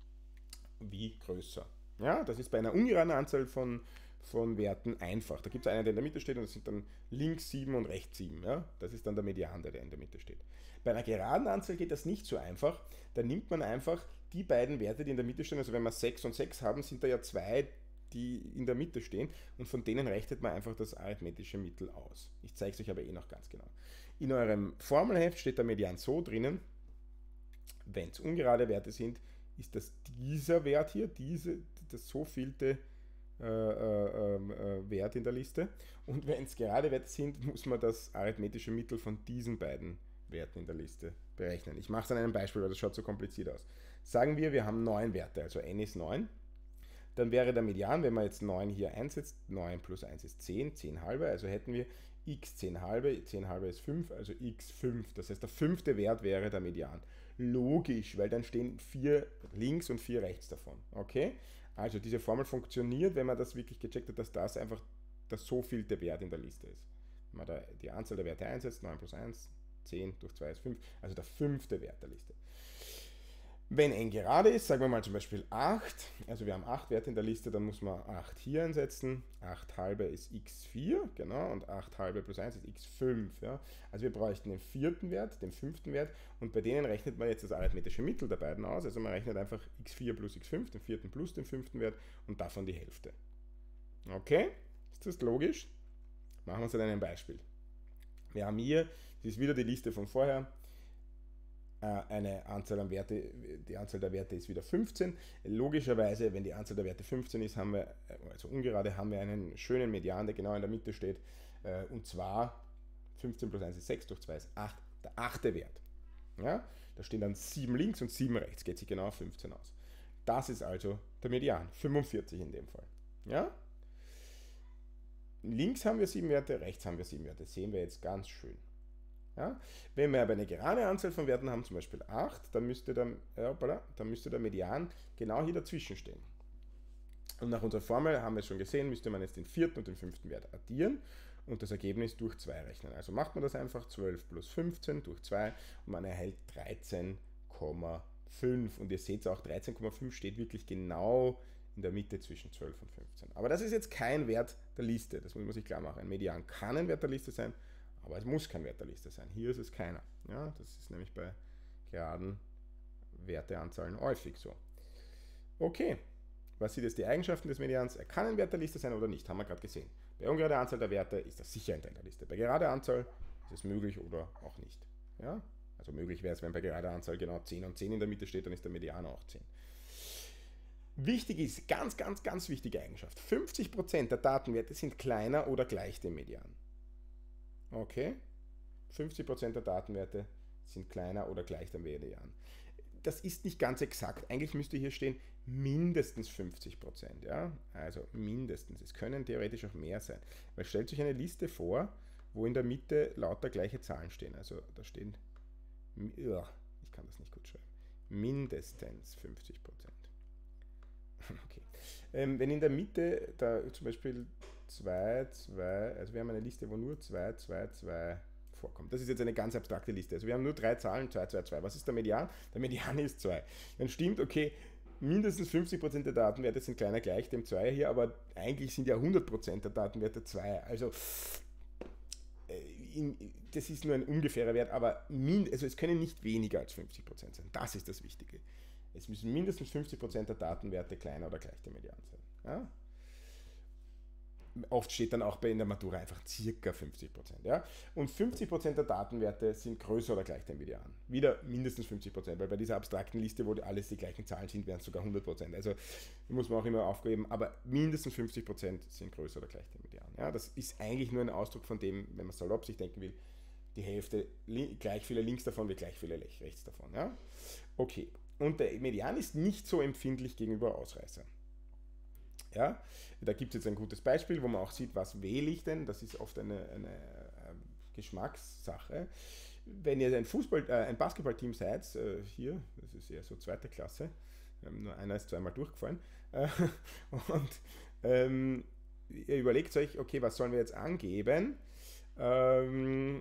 wie größer. Ja, das ist bei einer ungeraden Anzahl von, von Werten einfach. Da gibt es einen, der in der Mitte steht, und das sind dann links sieben und rechts sieben. Ja? Das ist dann der Median, der in der Mitte steht. Bei einer geraden Anzahl geht das nicht so einfach. Da nimmt man einfach die beiden Werte, die in der Mitte stehen. Also wenn wir sechs und sechs haben, sind da ja zwei, die in der Mitte stehen. Und von denen rechnet man einfach das arithmetische Mittel aus. Ich zeige es euch aber eh noch ganz genau. In eurem Formelheft steht der Median so drinnen, wenn es ungerade Werte sind, ist das dieser Wert hier, diese, das so vielte äh, äh, äh, Wert in der Liste. Und wenn es gerade Werte sind, muss man das arithmetische Mittel von diesen beiden Werten in der Liste berechnen. Ich mache es an einem Beispiel, weil das schaut so kompliziert aus. Sagen wir, wir haben neun Werte, also n ist neun. Dann wäre der Median, wenn man jetzt neun hier einsetzt, neun plus eins ist zehn, zehn halbe, also hätten wir x zehn halbe, zehn halbe ist fünf, also x fünf. Das heißt, der fünfte Wert wäre der Median. Logisch, weil dann stehen vier links und vier rechts davon. Okay? Also diese Formel funktioniert, wenn man das wirklich gecheckt hat, dass das einfach der so vielte Wert in der Liste ist. Wenn man da die Anzahl der Werte einsetzt, neun plus eins, zehn durch zwei ist fünf, also der fünfte Wert der Liste. Wenn n gerade ist, sagen wir mal zum Beispiel acht, also wir haben acht Werte in der Liste, dann muss man acht hier einsetzen, acht halbe ist x vier, genau, und acht halbe plus eins ist x fünf. Ja. Also wir bräuchten den vierten Wert, den fünften Wert, und bei denen rechnet man jetzt das arithmetische Mittel der beiden aus, also man rechnet einfach x vier plus x fünf, den vierten plus den fünften Wert, und davon die Hälfte. Okay, ist das logisch? Machen wir es an einem Beispiel. Wir haben hier, das ist wieder die Liste von vorher, eine Anzahl an Werte, die Anzahl der Werte ist wieder fünfzehn. Logischerweise, wenn die Anzahl der Werte fünfzehn ist, haben wir, also ungerade, haben wir einen schönen Median, der genau in der Mitte steht. Und zwar fünfzehn plus eins ist sechs, durch zwei ist acht, der achte Wert. Ja? Da stehen dann sieben links und sieben rechts, geht sich genau auf fünfzehn aus. Das ist also der Median, fünfundvierzig in dem Fall. Ja? links haben wir sieben Werte, rechts haben wir sieben Werte. Das sehen wir jetzt ganz schön. Ja? Wenn wir aber eine gerade Anzahl von Werten haben, zum Beispiel acht, dann müsste der, ja, dann müsste der Median genau hier dazwischen stehen. Und nach unserer Formel haben wir es schon gesehen, müsste man jetzt den vierten und den fünften Wert addieren und das Ergebnis durch zwei rechnen. Also macht man das einfach, zwölf plus fünfzehn durch zwei und man erhält dreizehn Komma fünf. Und ihr seht auch, dreizehn Komma fünf steht wirklich genau in der Mitte zwischen zwölf und fünfzehn. Aber das ist jetzt kein Wert der Liste, das muss man sich klar machen. Ein Median kann ein Wert der Liste sein, aber es muss kein Wert der Liste sein. Hier ist es keiner. Ja, das ist nämlich bei geraden Werteanzahlen häufig so. Okay. Was sind jetzt die Eigenschaften des Medians? Er kann ein Wert der Liste sein oder nicht, haben wir gerade gesehen. Bei ungerader Anzahl der Werte ist das sicher ein Teil der Liste. Bei gerader Anzahl ist es möglich oder auch nicht. Ja? Also möglich wäre es, wenn bei gerader Anzahl genau zehn und zehn in der Mitte steht, dann ist der Median auch zehn. Wichtig ist, ganz, ganz, ganz wichtige Eigenschaft, fünfzig Prozent der Datenwerte sind kleiner oder gleich dem Median. Okay? fünfzig Prozent der Datenwerte sind kleiner oder gleich dem Median. Das ist nicht ganz exakt. Eigentlich müsste hier stehen mindestens fünfzig Prozent. Ja? Also mindestens. Es können theoretisch auch mehr sein. Weil stellt euch eine Liste vor, wo in der Mitte lauter gleiche Zahlen stehen. Also da stehen, ja, ich kann das nicht gut schreiben, mindestens fünfzig Prozent. Okay. Ähm, wenn in der Mitte da zum Beispiel zwei, zwei, also wir haben eine Liste, wo nur zwei, zwei, zwei vorkommt. Das ist jetzt eine ganz abstrakte Liste. Also wir haben nur drei Zahlen, zwei, zwei, zwei. Was ist der Median? Der Median ist zwei. Dann stimmt, okay, mindestens fünfzig Prozent der Datenwerte sind kleiner gleich dem zwei hier, aber eigentlich sind ja hundert Prozent der Datenwerte zwei. Also in, das ist nur ein ungefährer Wert, aber min, also es können nicht weniger als fünfzig Prozent sein. Das ist das Wichtige. Es müssen mindestens fünfzig Prozent der Datenwerte kleiner oder gleich dem Median sein. Ja? Oft steht dann auch bei in der Matura einfach circa fünfzig Prozent. Ja? Und fünfzig Prozent der Datenwerte sind größer oder gleich dem Median. Wieder mindestens fünfzig Prozent, weil bei dieser abstrakten Liste, wo alles die gleichen Zahlen sind, wären es sogar hundert Prozent. Also muss man auch immer aufgeben, aber mindestens fünfzig Prozent sind größer oder gleich dem Median. Ja? Das ist eigentlich nur ein Ausdruck von dem, wenn man salopp sich denken will, die Hälfte, gleich viele links davon wie gleich viele rechts davon. Ja? Okay, und der Median ist nicht so empfindlich gegenüber Ausreißern. Ja, da gibt es jetzt ein gutes Beispiel, wo man auch sieht, was wähle ich denn. Das ist oft eine, eine, eine Geschmackssache. Wenn ihr ein Fußball, äh, ein Basketballteam seid, äh, hier, das ist eher so zweite Klasse, ähm, nur einer ist zweimal durchgefallen, äh, und ähm, ihr überlegt euch, okay, was sollen wir jetzt angeben? Ähm,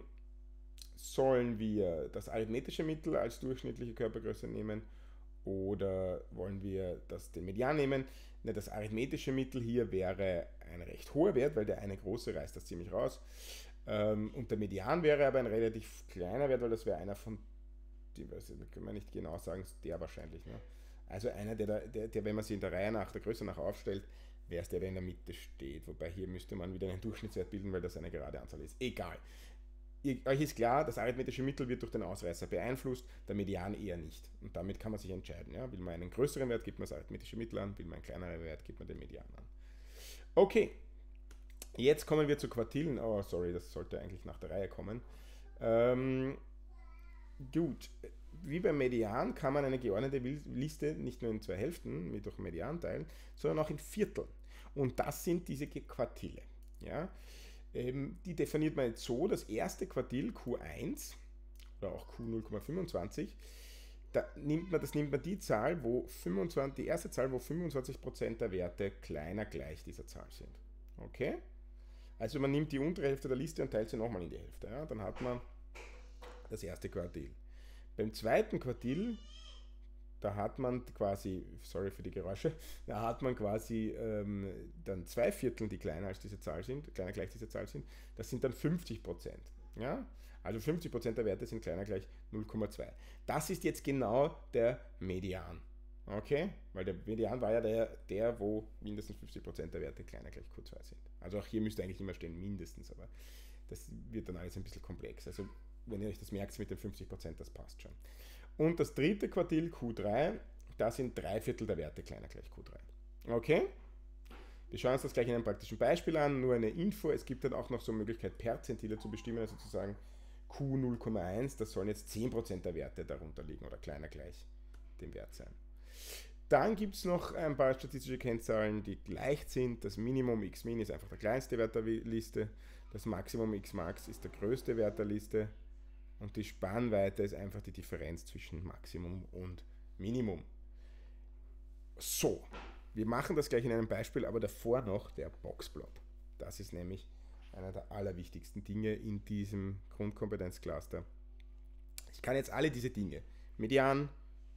sollen wir das arithmetische Mittel als durchschnittliche Körpergröße nehmen oder wollen wir das, den Median nehmen? Das arithmetische Mittel hier wäre ein recht hoher Wert, weil der eine große reißt das ziemlich raus. Und der Median wäre aber ein relativ kleiner Wert, weil das wäre einer von, die können wir nicht genau sagen, der wahrscheinlich. Ne? Also einer, der, der, der, wenn man sie in der Reihe nach, der Größe nach aufstellt, wäre es der, der in der Mitte steht. Wobei hier müsste man wieder einen Durchschnittswert bilden, weil das eine gerade Anzahl ist. Egal. Ihr, euch ist klar, das arithmetische Mittel wird durch den Ausreißer beeinflusst, der Median eher nicht. Und damit kann man sich entscheiden. Ja? Will man einen größeren Wert, gibt man das arithmetische Mittel an, will man einen kleineren Wert, gibt man den Median an. Okay, jetzt kommen wir zu Quartilen. Oh, sorry, das sollte eigentlich nach der Reihe kommen. Ähm, gut, wie beim Median kann man eine geordnete Liste nicht nur in zwei Hälften mit durch Median teilen, sondern auch in Viertel. Und das sind diese Quartile. Ja? Die definiert man jetzt so, das erste Quartil Q eins oder auch Q null Komma fünfundzwanzig, da nimmt man, das nimmt man die Zahl, wo fünfundzwanzig, die erste Zahl, wo fünfundzwanzig Prozent der Werte kleiner gleich dieser Zahl sind. Okay? Also man nimmt die untere Hälfte der Liste und teilt sie nochmal in die Hälfte. Ja? Dann hat man das erste Quartil. Beim zweiten Quartil, da hat man quasi, sorry für die Geräusche, da hat man quasi ähm, dann zwei Viertel, die kleiner als diese Zahl sind, kleiner gleich diese Zahl sind, das sind dann fünfzig Prozent. Ja? Also fünfzig Prozent der Werte sind kleiner gleich null Komma zwei. Das ist jetzt genau der Median. Okay? Weil der Median war ja der, der wo mindestens fünfzig Prozent der Werte kleiner gleich Q zwei sind. Also auch hier müsste eigentlich immer stehen mindestens, aber das wird dann alles ein bisschen komplex. Also wenn ihr euch das merkt mit den fünfzig Prozent, das passt schon. Und das dritte Quartil Q drei, da sind drei Viertel der Werte kleiner gleich Q drei. Okay? Wir schauen uns das gleich in einem praktischen Beispiel an, nur eine Info. Es gibt dann auch noch so eine Möglichkeit, Perzentile zu bestimmen, also zu sagen Q null Komma eins, das sollen jetzt zehn Prozent der Werte darunter liegen oder kleiner gleich dem Wert sein. Dann gibt es noch ein paar statistische Kennzahlen, die leicht sind. Das Minimum x-min ist einfach der kleinste Wert der Liste. Das Maximum x-max ist der größte Wert der Liste. Und die Spannweite ist einfach die Differenz zwischen Maximum und Minimum. So, wir machen das gleich in einem Beispiel, aber davor noch der Boxplot. Das ist nämlich einer der allerwichtigsten Dinge in diesem Grundkompetenzcluster. Ich kann jetzt alle diese Dinge, Median,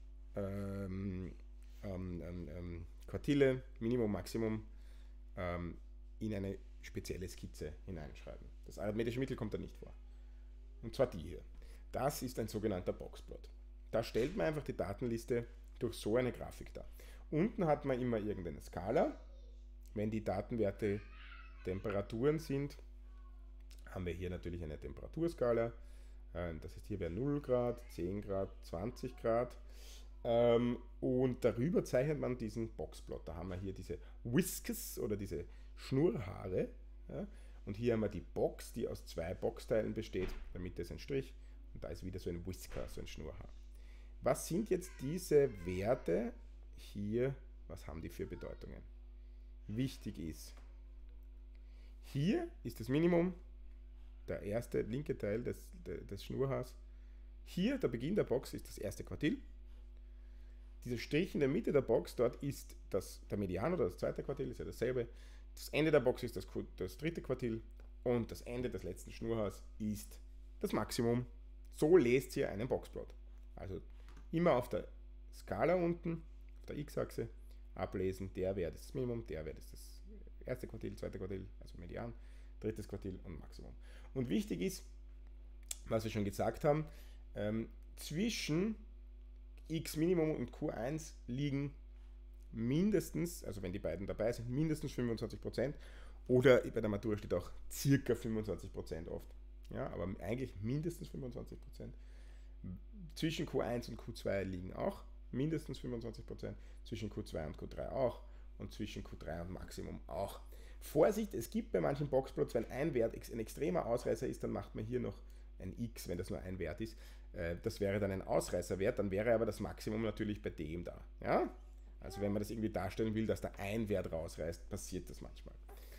ähm, ähm, ähm, Quartile, Minimum, Maximum, ähm, in eine spezielle Skizze hineinschreiben. Das arithmetische Mittel kommt da nicht vor. Und zwar die hier. Das ist ein sogenannter Boxplot. Da stellt man einfach die Datenliste durch so eine Grafik dar. Unten hat man immer irgendeine Skala. Wenn die Datenwerte Temperaturen sind, haben wir hier natürlich eine Temperaturskala. Das heißt, hier wäre null Grad, zehn Grad, zwanzig Grad. Und darüber zeichnet man diesen Boxplot. Da haben wir hier diese Whiskers oder diese Schnurrhaare. Und hier haben wir die Box, die aus zwei Boxteilen besteht. In der Mitte ist ein Strich und da ist wieder so ein Whisker, so ein Schnurrhaar. Was sind jetzt diese Werte hier? Was haben die für Bedeutungen? Wichtig ist, hier ist das Minimum, der erste linke Teil des, des Schnurrhaars. Hier, der Beginn der Box, ist das erste Quartil. Dieser Strich in der Mitte der Box, dort ist das, der Median oder das zweite Quartil, ist ja dasselbe. Das Ende der Box ist das, das dritte Quartil und das Ende des letzten Schnurrhaars ist das Maximum. So lest ihr einen Boxplot. Also immer auf der Skala unten, auf der x-Achse, ablesen, der Wert ist das Minimum, der Wert ist das erste Quartil, zweite Quartil, also Median, drittes Quartil und Maximum. Und wichtig ist, was wir schon gesagt haben, ähm, zwischen x-Minimum und Q eins liegen mindestens, also wenn die beiden dabei sind, mindestens fünfundzwanzig Prozent oder bei der Matura steht auch circa fünfundzwanzig Prozent oft. Ja, aber eigentlich mindestens fünfundzwanzig Prozent. Zwischen Q eins und Q zwei liegen auch mindestens fünfundzwanzig Prozent, zwischen Q zwei und Q drei auch und zwischen Q drei und Maximum auch. Vorsicht, es gibt bei manchen Boxplots, wenn ein Wert ein extremer Ausreißer ist, dann macht man hier noch ein X, wenn das nur ein Wert ist. Das wäre dann ein Ausreißerwert, dann wäre aber das Maximum natürlich bei dem da. Ja? Also wenn man das irgendwie darstellen will, dass da ein Wert rausreißt, passiert das manchmal.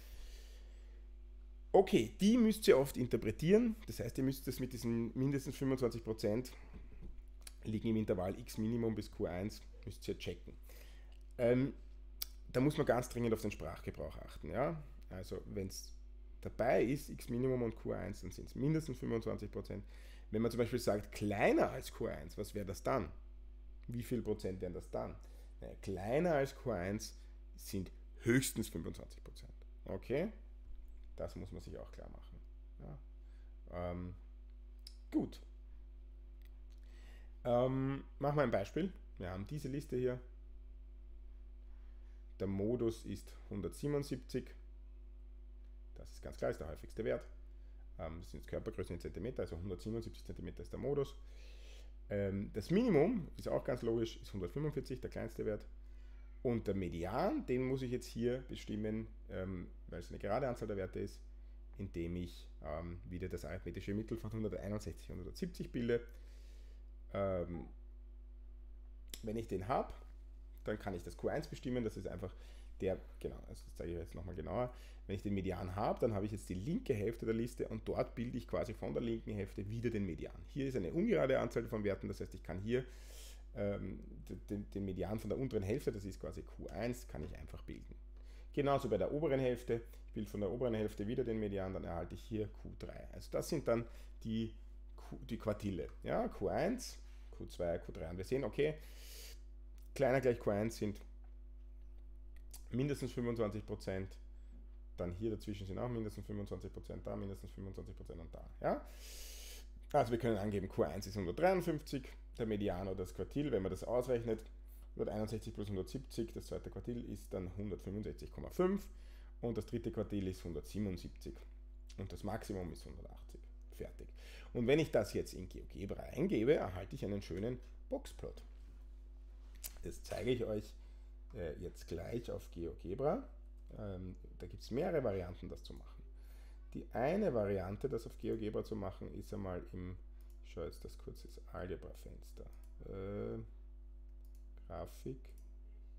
Okay, die müsst ihr oft interpretieren. Das heißt, ihr müsst das mit diesen mindestens fünfundzwanzig Prozent liegen im Intervall x Minimum bis Q eins, müsst ihr checken. Ähm, da muss man ganz dringend auf den Sprachgebrauch achten. Ja? Also wenn es dabei ist, x Minimum und Q eins, dann sind es mindestens fünfundzwanzig Prozent. Wenn man zum Beispiel sagt, kleiner als Q eins, was wäre das dann? Wie viel Prozent wären das dann? Naja, kleiner als Q eins sind höchstens fünfundzwanzig Prozent. Okay? Das muss man sich auch klar machen. Ja. Ähm, gut. Ähm, machen wir ein Beispiel. Wir haben diese Liste hier. Der Modus ist hundertsiebenundsiebzig. Das ist ganz klar, ist der häufigste Wert. Ähm, das sind Körpergrößen in Zentimeter, also hundertsiebenundsiebzig Zentimeter ist der Modus. Ähm, das Minimum, ist auch ganz logisch, ist hundertfünfundvierzig, der kleinste Wert. Und der Median, den muss ich jetzt hier bestimmen, ähm, weil es eine gerade Anzahl der Werte ist, indem ich ähm, wieder das arithmetische Mittel von hunderteinundsechzig und hundertsiebzig bilde. Ähm, wenn ich den habe, dann kann ich das Q eins bestimmen, das ist einfach der, genau, also das zeige ich jetzt nochmal genauer. Wenn ich den Median habe, dann habe ich jetzt die linke Hälfte der Liste und dort bilde ich quasi von der linken Hälfte wieder den Median. Hier ist eine ungerade Anzahl von Werten, das heißt, ich kann hier ähm, den, den Median von der unteren Hälfte, das ist quasi Q eins, kann ich einfach bilden. Genauso bei der oberen Hälfte, ich bilde von der oberen Hälfte wieder den Median, dann erhalte ich hier Q drei. Also das sind dann die, Q, die Quartile. Ja, Q eins, Q zwei, Q drei. Und wir sehen, okay, kleiner gleich Q eins sind mindestens fünfundzwanzig Prozent, dann hier dazwischen sind auch mindestens fünfundzwanzig Prozent, da mindestens fünfundzwanzig Prozent und da. Ja? Also wir können angeben, Q eins ist hundertdreiundfünfzig, der Median oder das Quartil, wenn man das ausrechnet, hunderteinundsechzig plus hundertsiebzig, das zweite Quartil ist dann hundertfünfundsechzig Komma fünf und das dritte Quartil ist hundertsiebenundsiebzig und das Maximum ist hundertachtzig. Fertig. Und wenn ich das jetzt in GeoGebra eingebe, erhalte ich einen schönen Boxplot. Das zeige ich euch äh, jetzt gleich auf GeoGebra. Ähm, da gibt es mehrere Varianten, das zu machen. Die eine Variante, das auf GeoGebra zu machen, ist einmal im, ich schaue jetzt das kurz, das Algebra-Fenster. Äh, Grafik,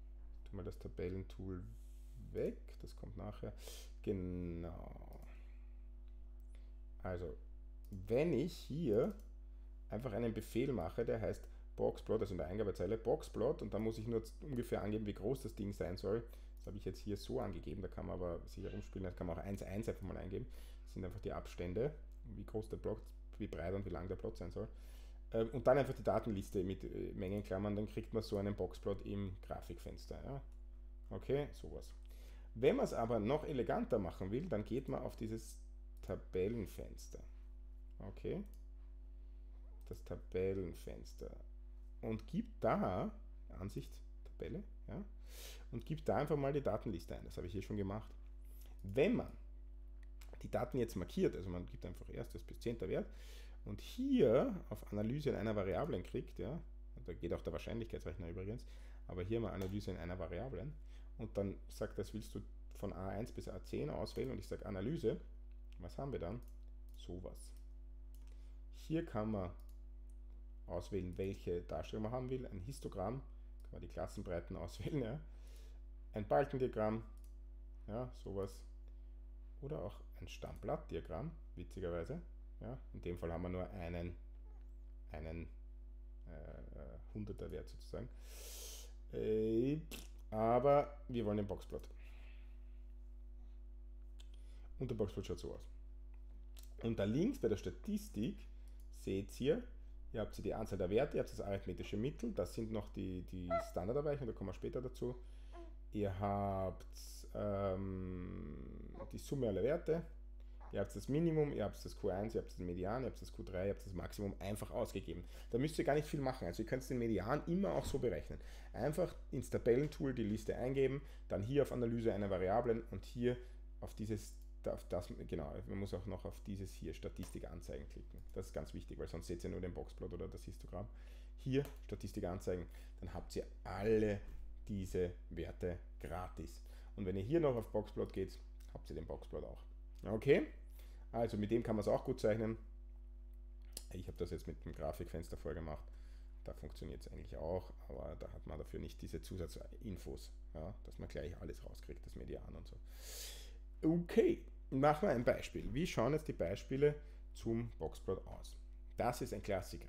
tun wir das Tabellentool weg, das kommt nachher. Genau. Also, wenn ich hier einfach einen Befehl mache, der heißt Boxplot, also in der Eingabezeile Boxplot, und dann muss ich nur ungefähr angeben, wie groß das Ding sein soll. Das habe ich jetzt hier so angegeben, da kann man aber sich herumspielen, da kann man auch eins eins einfach mal eingeben. Das sind einfach die Abstände, wie groß der Block, wie breit und wie lang der Plot sein soll. Und dann einfach die Datenliste mit Mengenklammern, dann kriegt man so einen Boxplot im Grafikfenster. Ja? Okay, sowas. Wenn man es aber noch eleganter machen will, dann geht man auf dieses Tabellenfenster. Okay, das Tabellenfenster. Und gibt da, Ansicht, Tabelle, ja, und gibt da einfach mal die Datenliste ein. Das habe ich hier schon gemacht. Wenn man die Daten jetzt markiert, also man gibt einfach erstes bis zehnter Wert, und hier auf Analyse in einer Variablen klickt, ja, da geht auch der Wahrscheinlichkeitsrechner übrigens, aber hier mal Analyse in einer Variablen, und dann sagt das, willst du von A eins bis A zehn auswählen, und ich sage Analyse, was haben wir dann? Sowas. Hier kann man auswählen, welche Darstellung man haben will, ein Histogramm, kann man die Klassenbreiten auswählen, ja, ein Balkendiagramm, ja, sowas, oder auch ein Stammblattdiagramm, witzigerweise. Ja, in dem Fall haben wir nur einen, einen äh, hunderter Wert sozusagen. Äh, aber wir wollen den Boxplot. Und der Boxplot schaut so aus. Und da links bei der Statistik seht ihr, ihr habt die Anzahl der Werte, ihr habt das arithmetische Mittel, das sind noch die, die Standardabweichungen, da kommen wir später dazu. Ihr habt ähm, die Summe aller Werte. Ihr habt das Minimum, ihr habt das Q eins, ihr habt das Median, ihr habt das Q drei, ihr habt das Maximum einfach ausgegeben. Da müsst ihr gar nicht viel machen. Also ihr könnt den Median immer auch so berechnen. Einfach ins Tabellentool die Liste eingeben, dann hier auf Analyse einer Variablen und hier auf dieses, auf das, genau, man muss auch noch auf dieses hier Statistik anzeigen klicken. Das ist ganz wichtig, weil sonst seht ihr nur den Boxplot oder das Histogramm. Hier Statistik anzeigen, dann habt ihr alle diese Werte gratis. Und wenn ihr hier noch auf Boxplot geht, habt ihr den Boxplot auch. Okay? Also mit dem kann man es auch gut zeichnen. Ich habe das jetzt mit dem Grafikfenster vorgemacht. Da funktioniert es eigentlich auch, aber da hat man dafür nicht diese Zusatzinfos, ja, dass man gleich alles rauskriegt, das Median und so. Okay, machen wir ein Beispiel. Wie schauen jetzt die Beispiele zum Boxplot aus? Das ist ein Klassiker.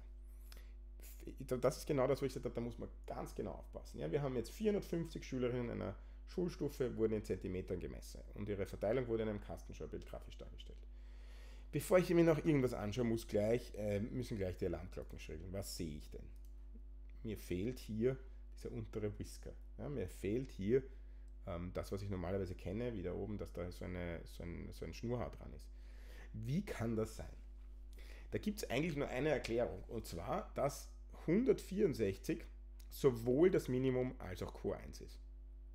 Das ist genau das, wo ich gesagt habe, da muss man ganz genau aufpassen. Ja, wir haben jetzt vierhundertfünfzig Schülerinnen einer Schulstufe, wurden in Zentimetern gemessen und ihre Verteilung wurde in einem Kastenschaubild grafisch dargestellt. Bevor ich mir noch irgendwas anschaue, muss gleich, äh, müssen gleich die Alarmglocken schrillen. Was sehe ich denn? Mir fehlt hier dieser untere Whisker. Ja, mir fehlt hier ähm, das, was ich normalerweise kenne, wie da oben, dass da so, eine, so, ein, so ein Schnurrhaar dran ist. Wie kann das sein? Da gibt es eigentlich nur eine Erklärung, und zwar, dass hundertvierundsechzig sowohl das Minimum als auch Q eins ist.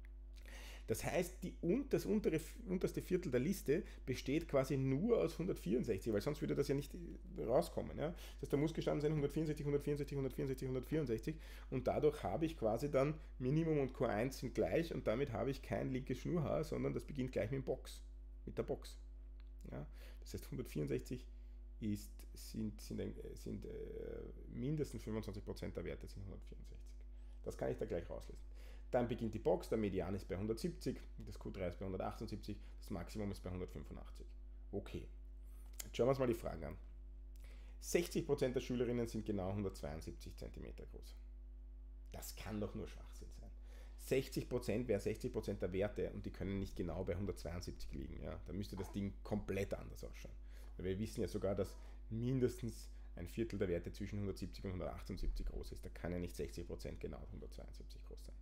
Das heißt, die, das untere, unterste Viertel der Liste besteht quasi nur aus hundertvierundsechzig, weil sonst würde das ja nicht rauskommen. Ja? Das heißt, da muss gestanden sein hundertvierundsechzig, hundertvierundsechzig, hundertvierundsechzig, hundertvierundsechzig, und dadurch habe ich quasi dann Minimum und Q eins sind gleich, und damit habe ich kein linkes Schnurrhaar, sondern das beginnt gleich mit dem Box, mit der Box. Ja? Das heißt, hundertvierundsechzig ist, sind, sind, sind äh, mindestens fünfundzwanzig Prozent der Werte sind hundertvierundsechzig. Das kann ich da gleich rauslesen. Dann beginnt die Box, der Median ist bei hundertsiebzig, das Q drei ist bei hundertachtundsiebzig, das Maximum ist bei hundertfünfundachtzig. Okay, jetzt schauen wir uns mal die Fragen an. sechzig Prozent der Schülerinnen sind genau hundertzweiundsiebzig Zentimeter groß. Das kann doch nur Schwachsinn sein. sechzig Prozent wäre sechzig Prozent der Werte und die können nicht genau bei hundertzweiundsiebzig liegen. Ja? Da müsste das Ding komplett anders ausschauen. Weil wir wissen ja sogar, dass mindestens ein Viertel der Werte zwischen hundertsiebzig und hundertachtundsiebzig groß ist. Da kann ja nicht sechzig Prozent genau hundertzweiundsiebzig groß sein.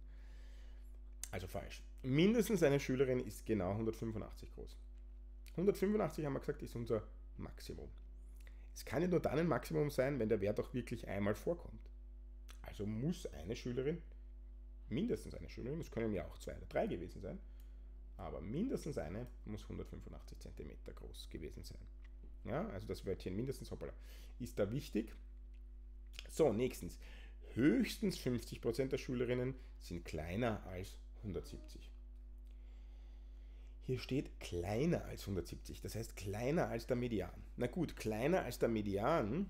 Also falsch. Mindestens eine Schülerin ist genau hundertfünfundachtzig groß. hundertfünfundachtzig haben wir gesagt, ist unser Maximum. Es kann ja nur dann ein Maximum sein, wenn der Wert auch wirklich einmal vorkommt. Also muss eine Schülerin, mindestens eine Schülerin, es können ja auch zwei oder drei gewesen sein, aber mindestens eine muss hundertfünfundachtzig Zentimeter groß gewesen sein. Ja, also das Wörtchen mindestens, hoppala, ist da wichtig. So, nächstens. Höchstens fünfzig Prozent der Schülerinnen sind kleiner als hundertsiebzig. Hier steht kleiner als hundertsiebzig, das heißt kleiner als der Median. Na gut, kleiner als der Median,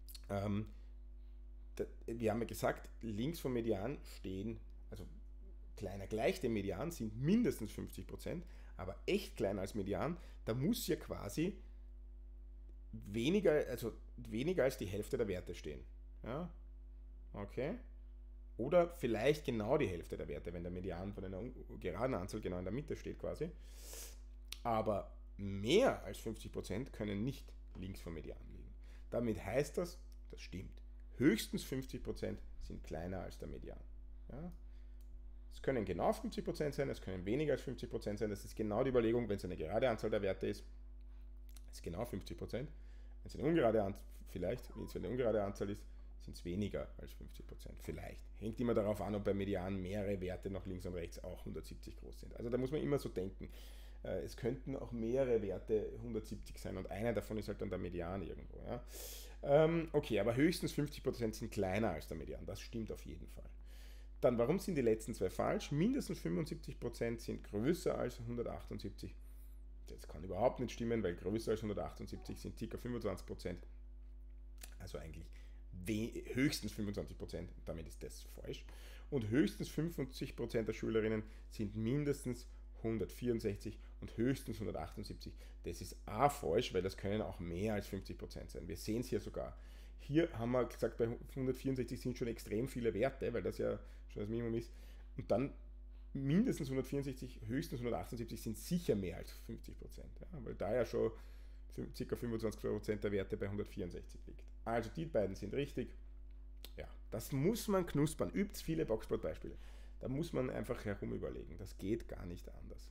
ähm, da, wir haben ja gesagt, links vom Median stehen, also kleiner gleich dem Median sind mindestens fünfzig Prozent, aber echt kleiner als Median, da muss ja quasi weniger, also weniger als die Hälfte der Werte stehen. Ja? Okay. Oder vielleicht genau die Hälfte der Werte, wenn der Median von einer geraden Anzahl genau in der Mitte steht quasi. Aber mehr als fünfzig Prozent können nicht links vom Median liegen. Damit heißt das, das stimmt, höchstens fünfzig Prozent sind kleiner als der Median. Ja? Es können genau fünfzig Prozent sein, es können weniger als fünfzig Prozent sein. Das ist genau die Überlegung, wenn es eine gerade Anzahl der Werte ist, ist genau fünfzig Prozent. Wenn es eine ungerade Anzahl, vielleicht, wenn es eine ungerade Anzahl ist, sind es weniger als fünfzig Prozent. Vielleicht. Hängt immer darauf an, ob bei Median mehrere Werte nach links und rechts auch hundertsiebzig groß sind. Also da muss man immer so denken. Es könnten auch mehrere Werte hundertsiebzig sein und einer davon ist halt dann der Median irgendwo. Ja. Okay, aber höchstens fünfzig Prozent sind kleiner als der Median. Das stimmt auf jeden Fall. Dann, warum sind die letzten zwei falsch? Mindestens fünfundsiebzig Prozent sind größer als hundertachtundsiebzig. Das kann überhaupt nicht stimmen, weil größer als hundertachtundsiebzig sind ca. fünfundzwanzig Prozent. Also eigentlich höchstens fünfundzwanzig Prozent, damit ist das falsch. Und höchstens fünfundsiebzig Prozent der Schülerinnen sind mindestens hundertvierundsechzig und höchstens hundertachtundsiebzig. Das ist auch falsch, weil das können auch mehr als fünfzig Prozent sein. Wir sehen es hier sogar. Hier haben wir gesagt, bei hundertvierundsechzig sind schon extrem viele Werte, weil das ja schon das Minimum ist. Und dann mindestens hundertvierundsechzig, höchstens hundertachtundsiebzig sind sicher mehr als fünfzig Prozent. Ja, weil da ja schon ca. fünfundzwanzig Prozent der Werte bei hundertvierundsechzig liegt. Also die beiden sind richtig. Ja, das muss man knuspern. Übt viele Boxsportbeispiele. Da muss man einfach herum überlegen. Das geht gar nicht anders.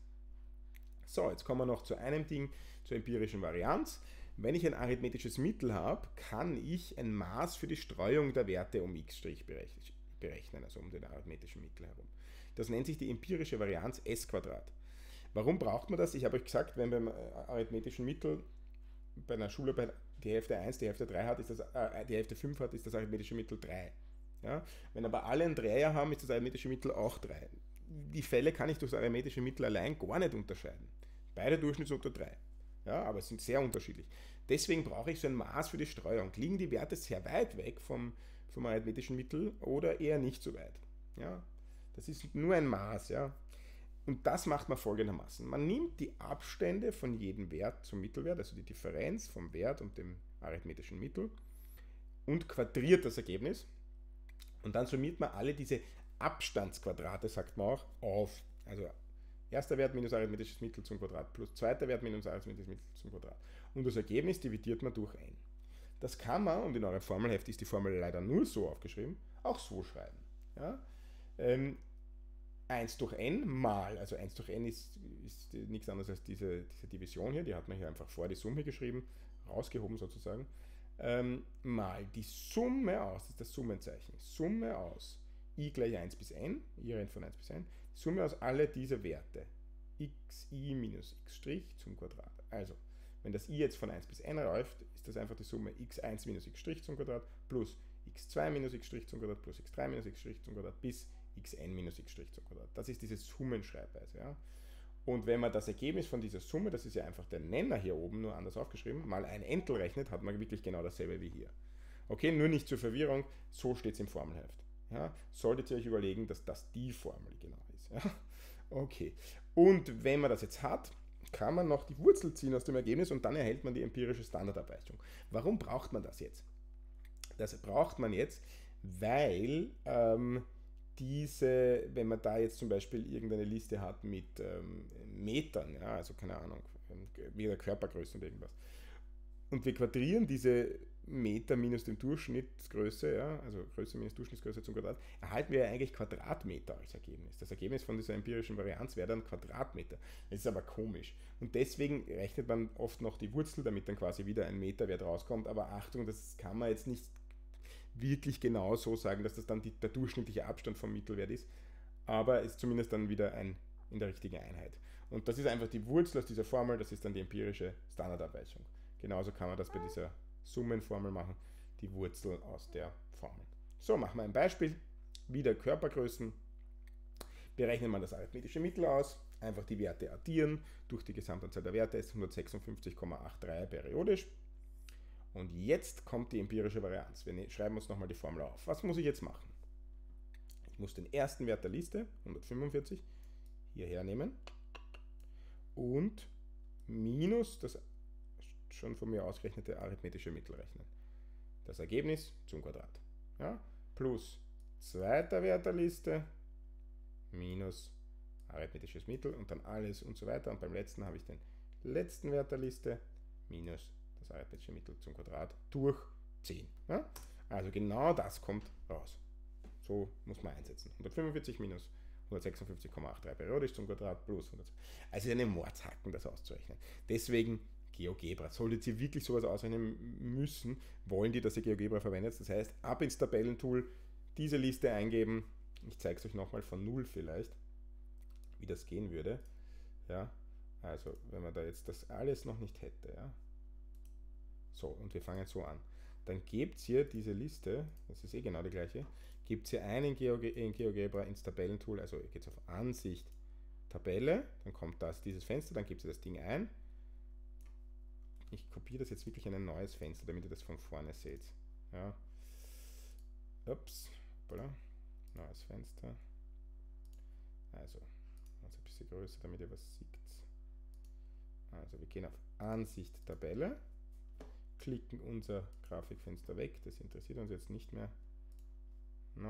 So, jetzt kommen wir noch zu einem Ding, zur empirischen Varianz. Wenn ich ein arithmetisches Mittel habe, kann ich ein Maß für die Streuung der Werte um x' berechnen, also um den arithmetischen Mittel herum. Das nennt sich die empirische Varianz S-Quadrat. Warum braucht man das? Ich habe euch gesagt, wenn beim arithmetischen Mittel bei einer Schule bei die Hälfte eins, die Hälfte drei hat, ist das, äh, die Hälfte fünf hat, ist das arithmetische Mittel drei. Ja? Wenn aber alle ein Dreier haben, ist das arithmetische Mittel auch drei. Die Fälle kann ich durch das arithmetische Mittel allein gar nicht unterscheiden. Beide Durchschnitts unter drei. Ja, aber es sind sehr unterschiedlich. Deswegen brauche ich so ein Maß für die Streuung. Liegen die Werte sehr weit weg vom, vom arithmetischen Mittel oder eher nicht so weit? Ja, das ist nur ein Maß. Ja. Und das macht man folgendermaßen. Man nimmt die Abstände von jedem Wert zum Mittelwert, also die Differenz vom Wert und dem arithmetischen Mittel, und quadriert das Ergebnis. Und dann summiert man alle diese Abstandsquadrate, sagt man auch, auf. Also erster Wert minus arithmetisches Mittel zum Quadrat plus zweiter Wert minus arithmetisches Mittel zum Quadrat. Und das Ergebnis dividiert man durch n. Das kann man, und in eurem Formelheft ist die Formel leider nur so aufgeschrieben, auch so schreiben. Ja? Ähm, eins durch n mal, also eins durch n ist, ist nichts anderes als diese, diese Division hier, die hat man hier einfach vor die Summe geschrieben, rausgehoben sozusagen, ähm, mal die Summe aus, das ist das Summenzeichen, Summe aus i gleich eins bis n, i rennt von eins bis n, Summe aus alle diese Werte, xi minus x' zum Quadrat. Also, wenn das i jetzt von eins bis n läuft, ist das einfach die Summe x eins minus x' zum Quadrat plus x zwei minus x' zum Quadrat plus x drei minus x' zum Quadrat bis xn minus x' zum Quadrat. Das ist diese Summenschreibweise. Ja? Und wenn man das Ergebnis von dieser Summe, das ist ja einfach der Nenner hier oben, nur anders aufgeschrieben, mal ein Entel rechnet, hat man wirklich genau dasselbe wie hier. Okay, nur nicht zur Verwirrung, so steht es im Formelheft. Ja? Solltet ihr euch überlegen, dass das die Formel genau ist. Ja? Okay, und wenn man das jetzt hat, kann man noch die Wurzel ziehen aus dem Ergebnis und dann erhält man die empirische Standardabweichung. Warum braucht man das jetzt? Das braucht man jetzt, weil ähm, diese, wenn man da jetzt zum Beispiel irgendeine Liste hat mit ähm, Metern, ja, also keine Ahnung, wieder Körpergröße und irgendwas, und wir quadrieren diese Meter minus dem Durchschnittsgröße, ja, also Größe minus Durchschnittsgröße zum Quadrat, erhalten wir ja eigentlich Quadratmeter als Ergebnis. Das Ergebnis von dieser empirischen Varianz wäre dann Quadratmeter. Das ist aber komisch. Und deswegen rechnet man oft noch die Wurzel, damit dann quasi wieder ein Meterwert rauskommt. Aber Achtung, das kann man jetzt nicht wirklich genau so sagen, dass das dann die, der durchschnittliche Abstand vom Mittelwert ist. Aber es ist zumindest dann wieder ein, in der richtigen Einheit. Und das ist einfach die Wurzel aus dieser Formel, das ist dann die empirische Standardabweichung. Genauso kann man das bei dieser Summenformel machen, die Wurzel aus der Formel. So, machen wir ein Beispiel. Wieder Körpergrößen. Berechnet man das arithmetische Mittel aus, einfach die Werte addieren, durch die Gesamtanzahl der Werte ist hundertsechsundfünfzig Komma dreiundachtzig periodisch. Und jetzt kommt die empirische Varianz. Wir schreiben uns nochmal die Formel auf. Was muss ich jetzt machen? Ich muss den ersten Wert der Liste, hundertfünfundvierzig, hierher nehmen und minus das schon von mir ausgerechnete arithmetische Mittel rechnen. Das Ergebnis zum Quadrat. Ja? Plus zweiter Wert der Liste minus arithmetisches Mittel und dann alles und so weiter. Und beim letzten habe ich den letzten Wert der Liste minus das arithmetische Mittel zum Quadrat durch zehn. Ja? Also genau das kommt raus. So muss man einsetzen. hundertfünfundvierzig minus hundertsechsundfünfzig Komma drei periodisch zum Quadrat plus hundert. Also eine Mordshacken, das auszurechnen. Deswegen GeoGebra. Solltet ihr wirklich sowas ausrechnen müssen, wollen die, dass ihr GeoGebra verwendet. Das heißt, ab ins Tabellentool, diese Liste eingeben. Ich zeige es euch nochmal von null vielleicht, wie das gehen würde. Ja, also wenn man da jetzt das alles noch nicht hätte. Ja. So, und wir fangen so an. Dann gebt ihr diese Liste, das ist eh genau die gleiche, gebt ihr ein in, Geoge in GeoGebra ins Tabellentool, also ihr geht auf Ansicht, Tabelle, dann kommt das, dieses Fenster, dann gebt ihr das Ding ein. Ich kopiere das jetzt wirklich in ein neues Fenster, damit ihr das von vorne seht. Ja. Ups, hoppala. Neues Fenster. Also, also ein bisschen größer, damit ihr was seht. Also wir gehen auf Ansicht, Tabelle, klicken unser Grafikfenster weg, das interessiert uns jetzt nicht mehr. No.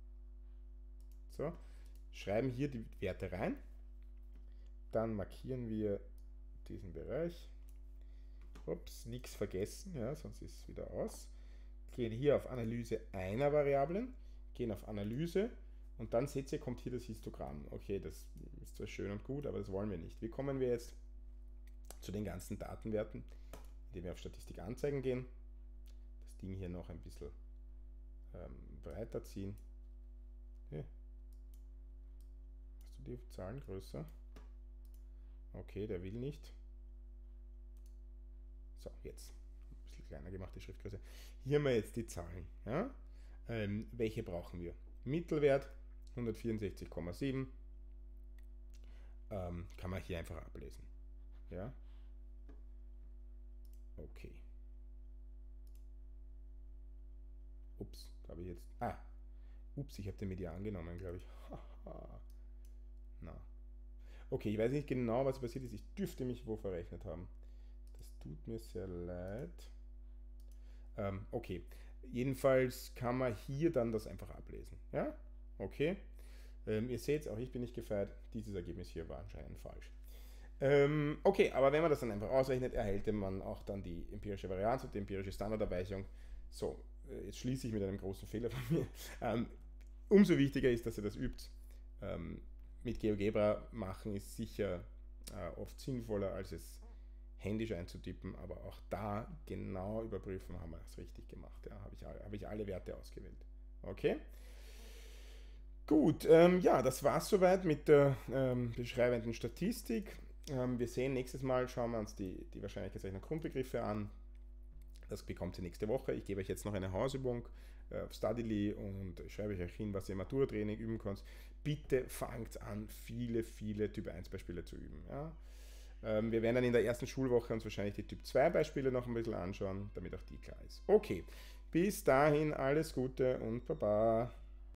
So, schreiben hier die Werte rein, dann markieren wir diesen Bereich. Ups, nichts vergessen, ja, sonst ist es wieder aus. Gehen hier auf Analyse einer Variablen, gehen auf Analyse und dann seht ihr, kommt hier das Histogramm. Okay, das ist zwar schön und gut, aber das wollen wir nicht. Wie kommen wir jetzt zu den ganzen Datenwerten, indem wir auf Statistik anzeigen gehen, das Ding hier noch ein bisschen ähm, breiter ziehen. Okay. Hast du die Zahlen größer? Okay, der will nicht. So, jetzt ein bisschen kleiner gemacht, die Schriftgröße. Hier haben wir jetzt die Zahlen. Ja? Ähm, welche brauchen wir? Mittelwert hundertvierundsechzig Komma sieben ähm, kann man hier einfach ablesen. Ja? Okay. Ups, da habe ich jetzt. Ah, ups, ich habe den Median genommen, glaube ich. Na. Okay, ich weiß nicht genau, was passiert ist. Ich dürfte mich wo verrechnet haben. Das tut mir sehr leid. Ähm, okay. Jedenfalls kann man hier dann das einfach ablesen. Ja? Okay. Ähm, ihr seht, auch ich bin nicht gefeit. Dieses Ergebnis hier war anscheinend falsch. Ähm, okay, aber wenn man das dann einfach ausrechnet, erhält man auch dann die empirische Varianz und die empirische Standardabweichung. So, jetzt schließe ich mit einem großen Fehler von mir. Ähm, umso wichtiger ist, dass ihr das übt. Ähm, mit GeoGebra machen ist sicher äh, oft sinnvoller, als es händisch einzutippen, aber auch da genau überprüfen, haben wir es richtig gemacht. Ja, habe ich, hab ich alle Werte ausgewählt. Okay? Gut, ähm, ja, das war es soweit mit der ähm, beschreibenden Statistik. Ähm, wir sehen nächstes Mal, schauen wir uns die, die Wahrscheinlichkeitsrechnung Grundbegriffe an. Das bekommt ihr nächste Woche. Ich gebe euch jetzt noch eine Hausübung äh, auf Studily und schreibe euch hin, was ihr im Matura-Training üben könnt. Bitte fangt an, viele, viele Typ eins Beispiele zu üben. Ja? Ähm, wir werden dann in der ersten Schulwoche uns wahrscheinlich die Typ zwei Beispiele noch ein bisschen anschauen, damit auch die klar ist. Okay, bis dahin alles Gute und Baba.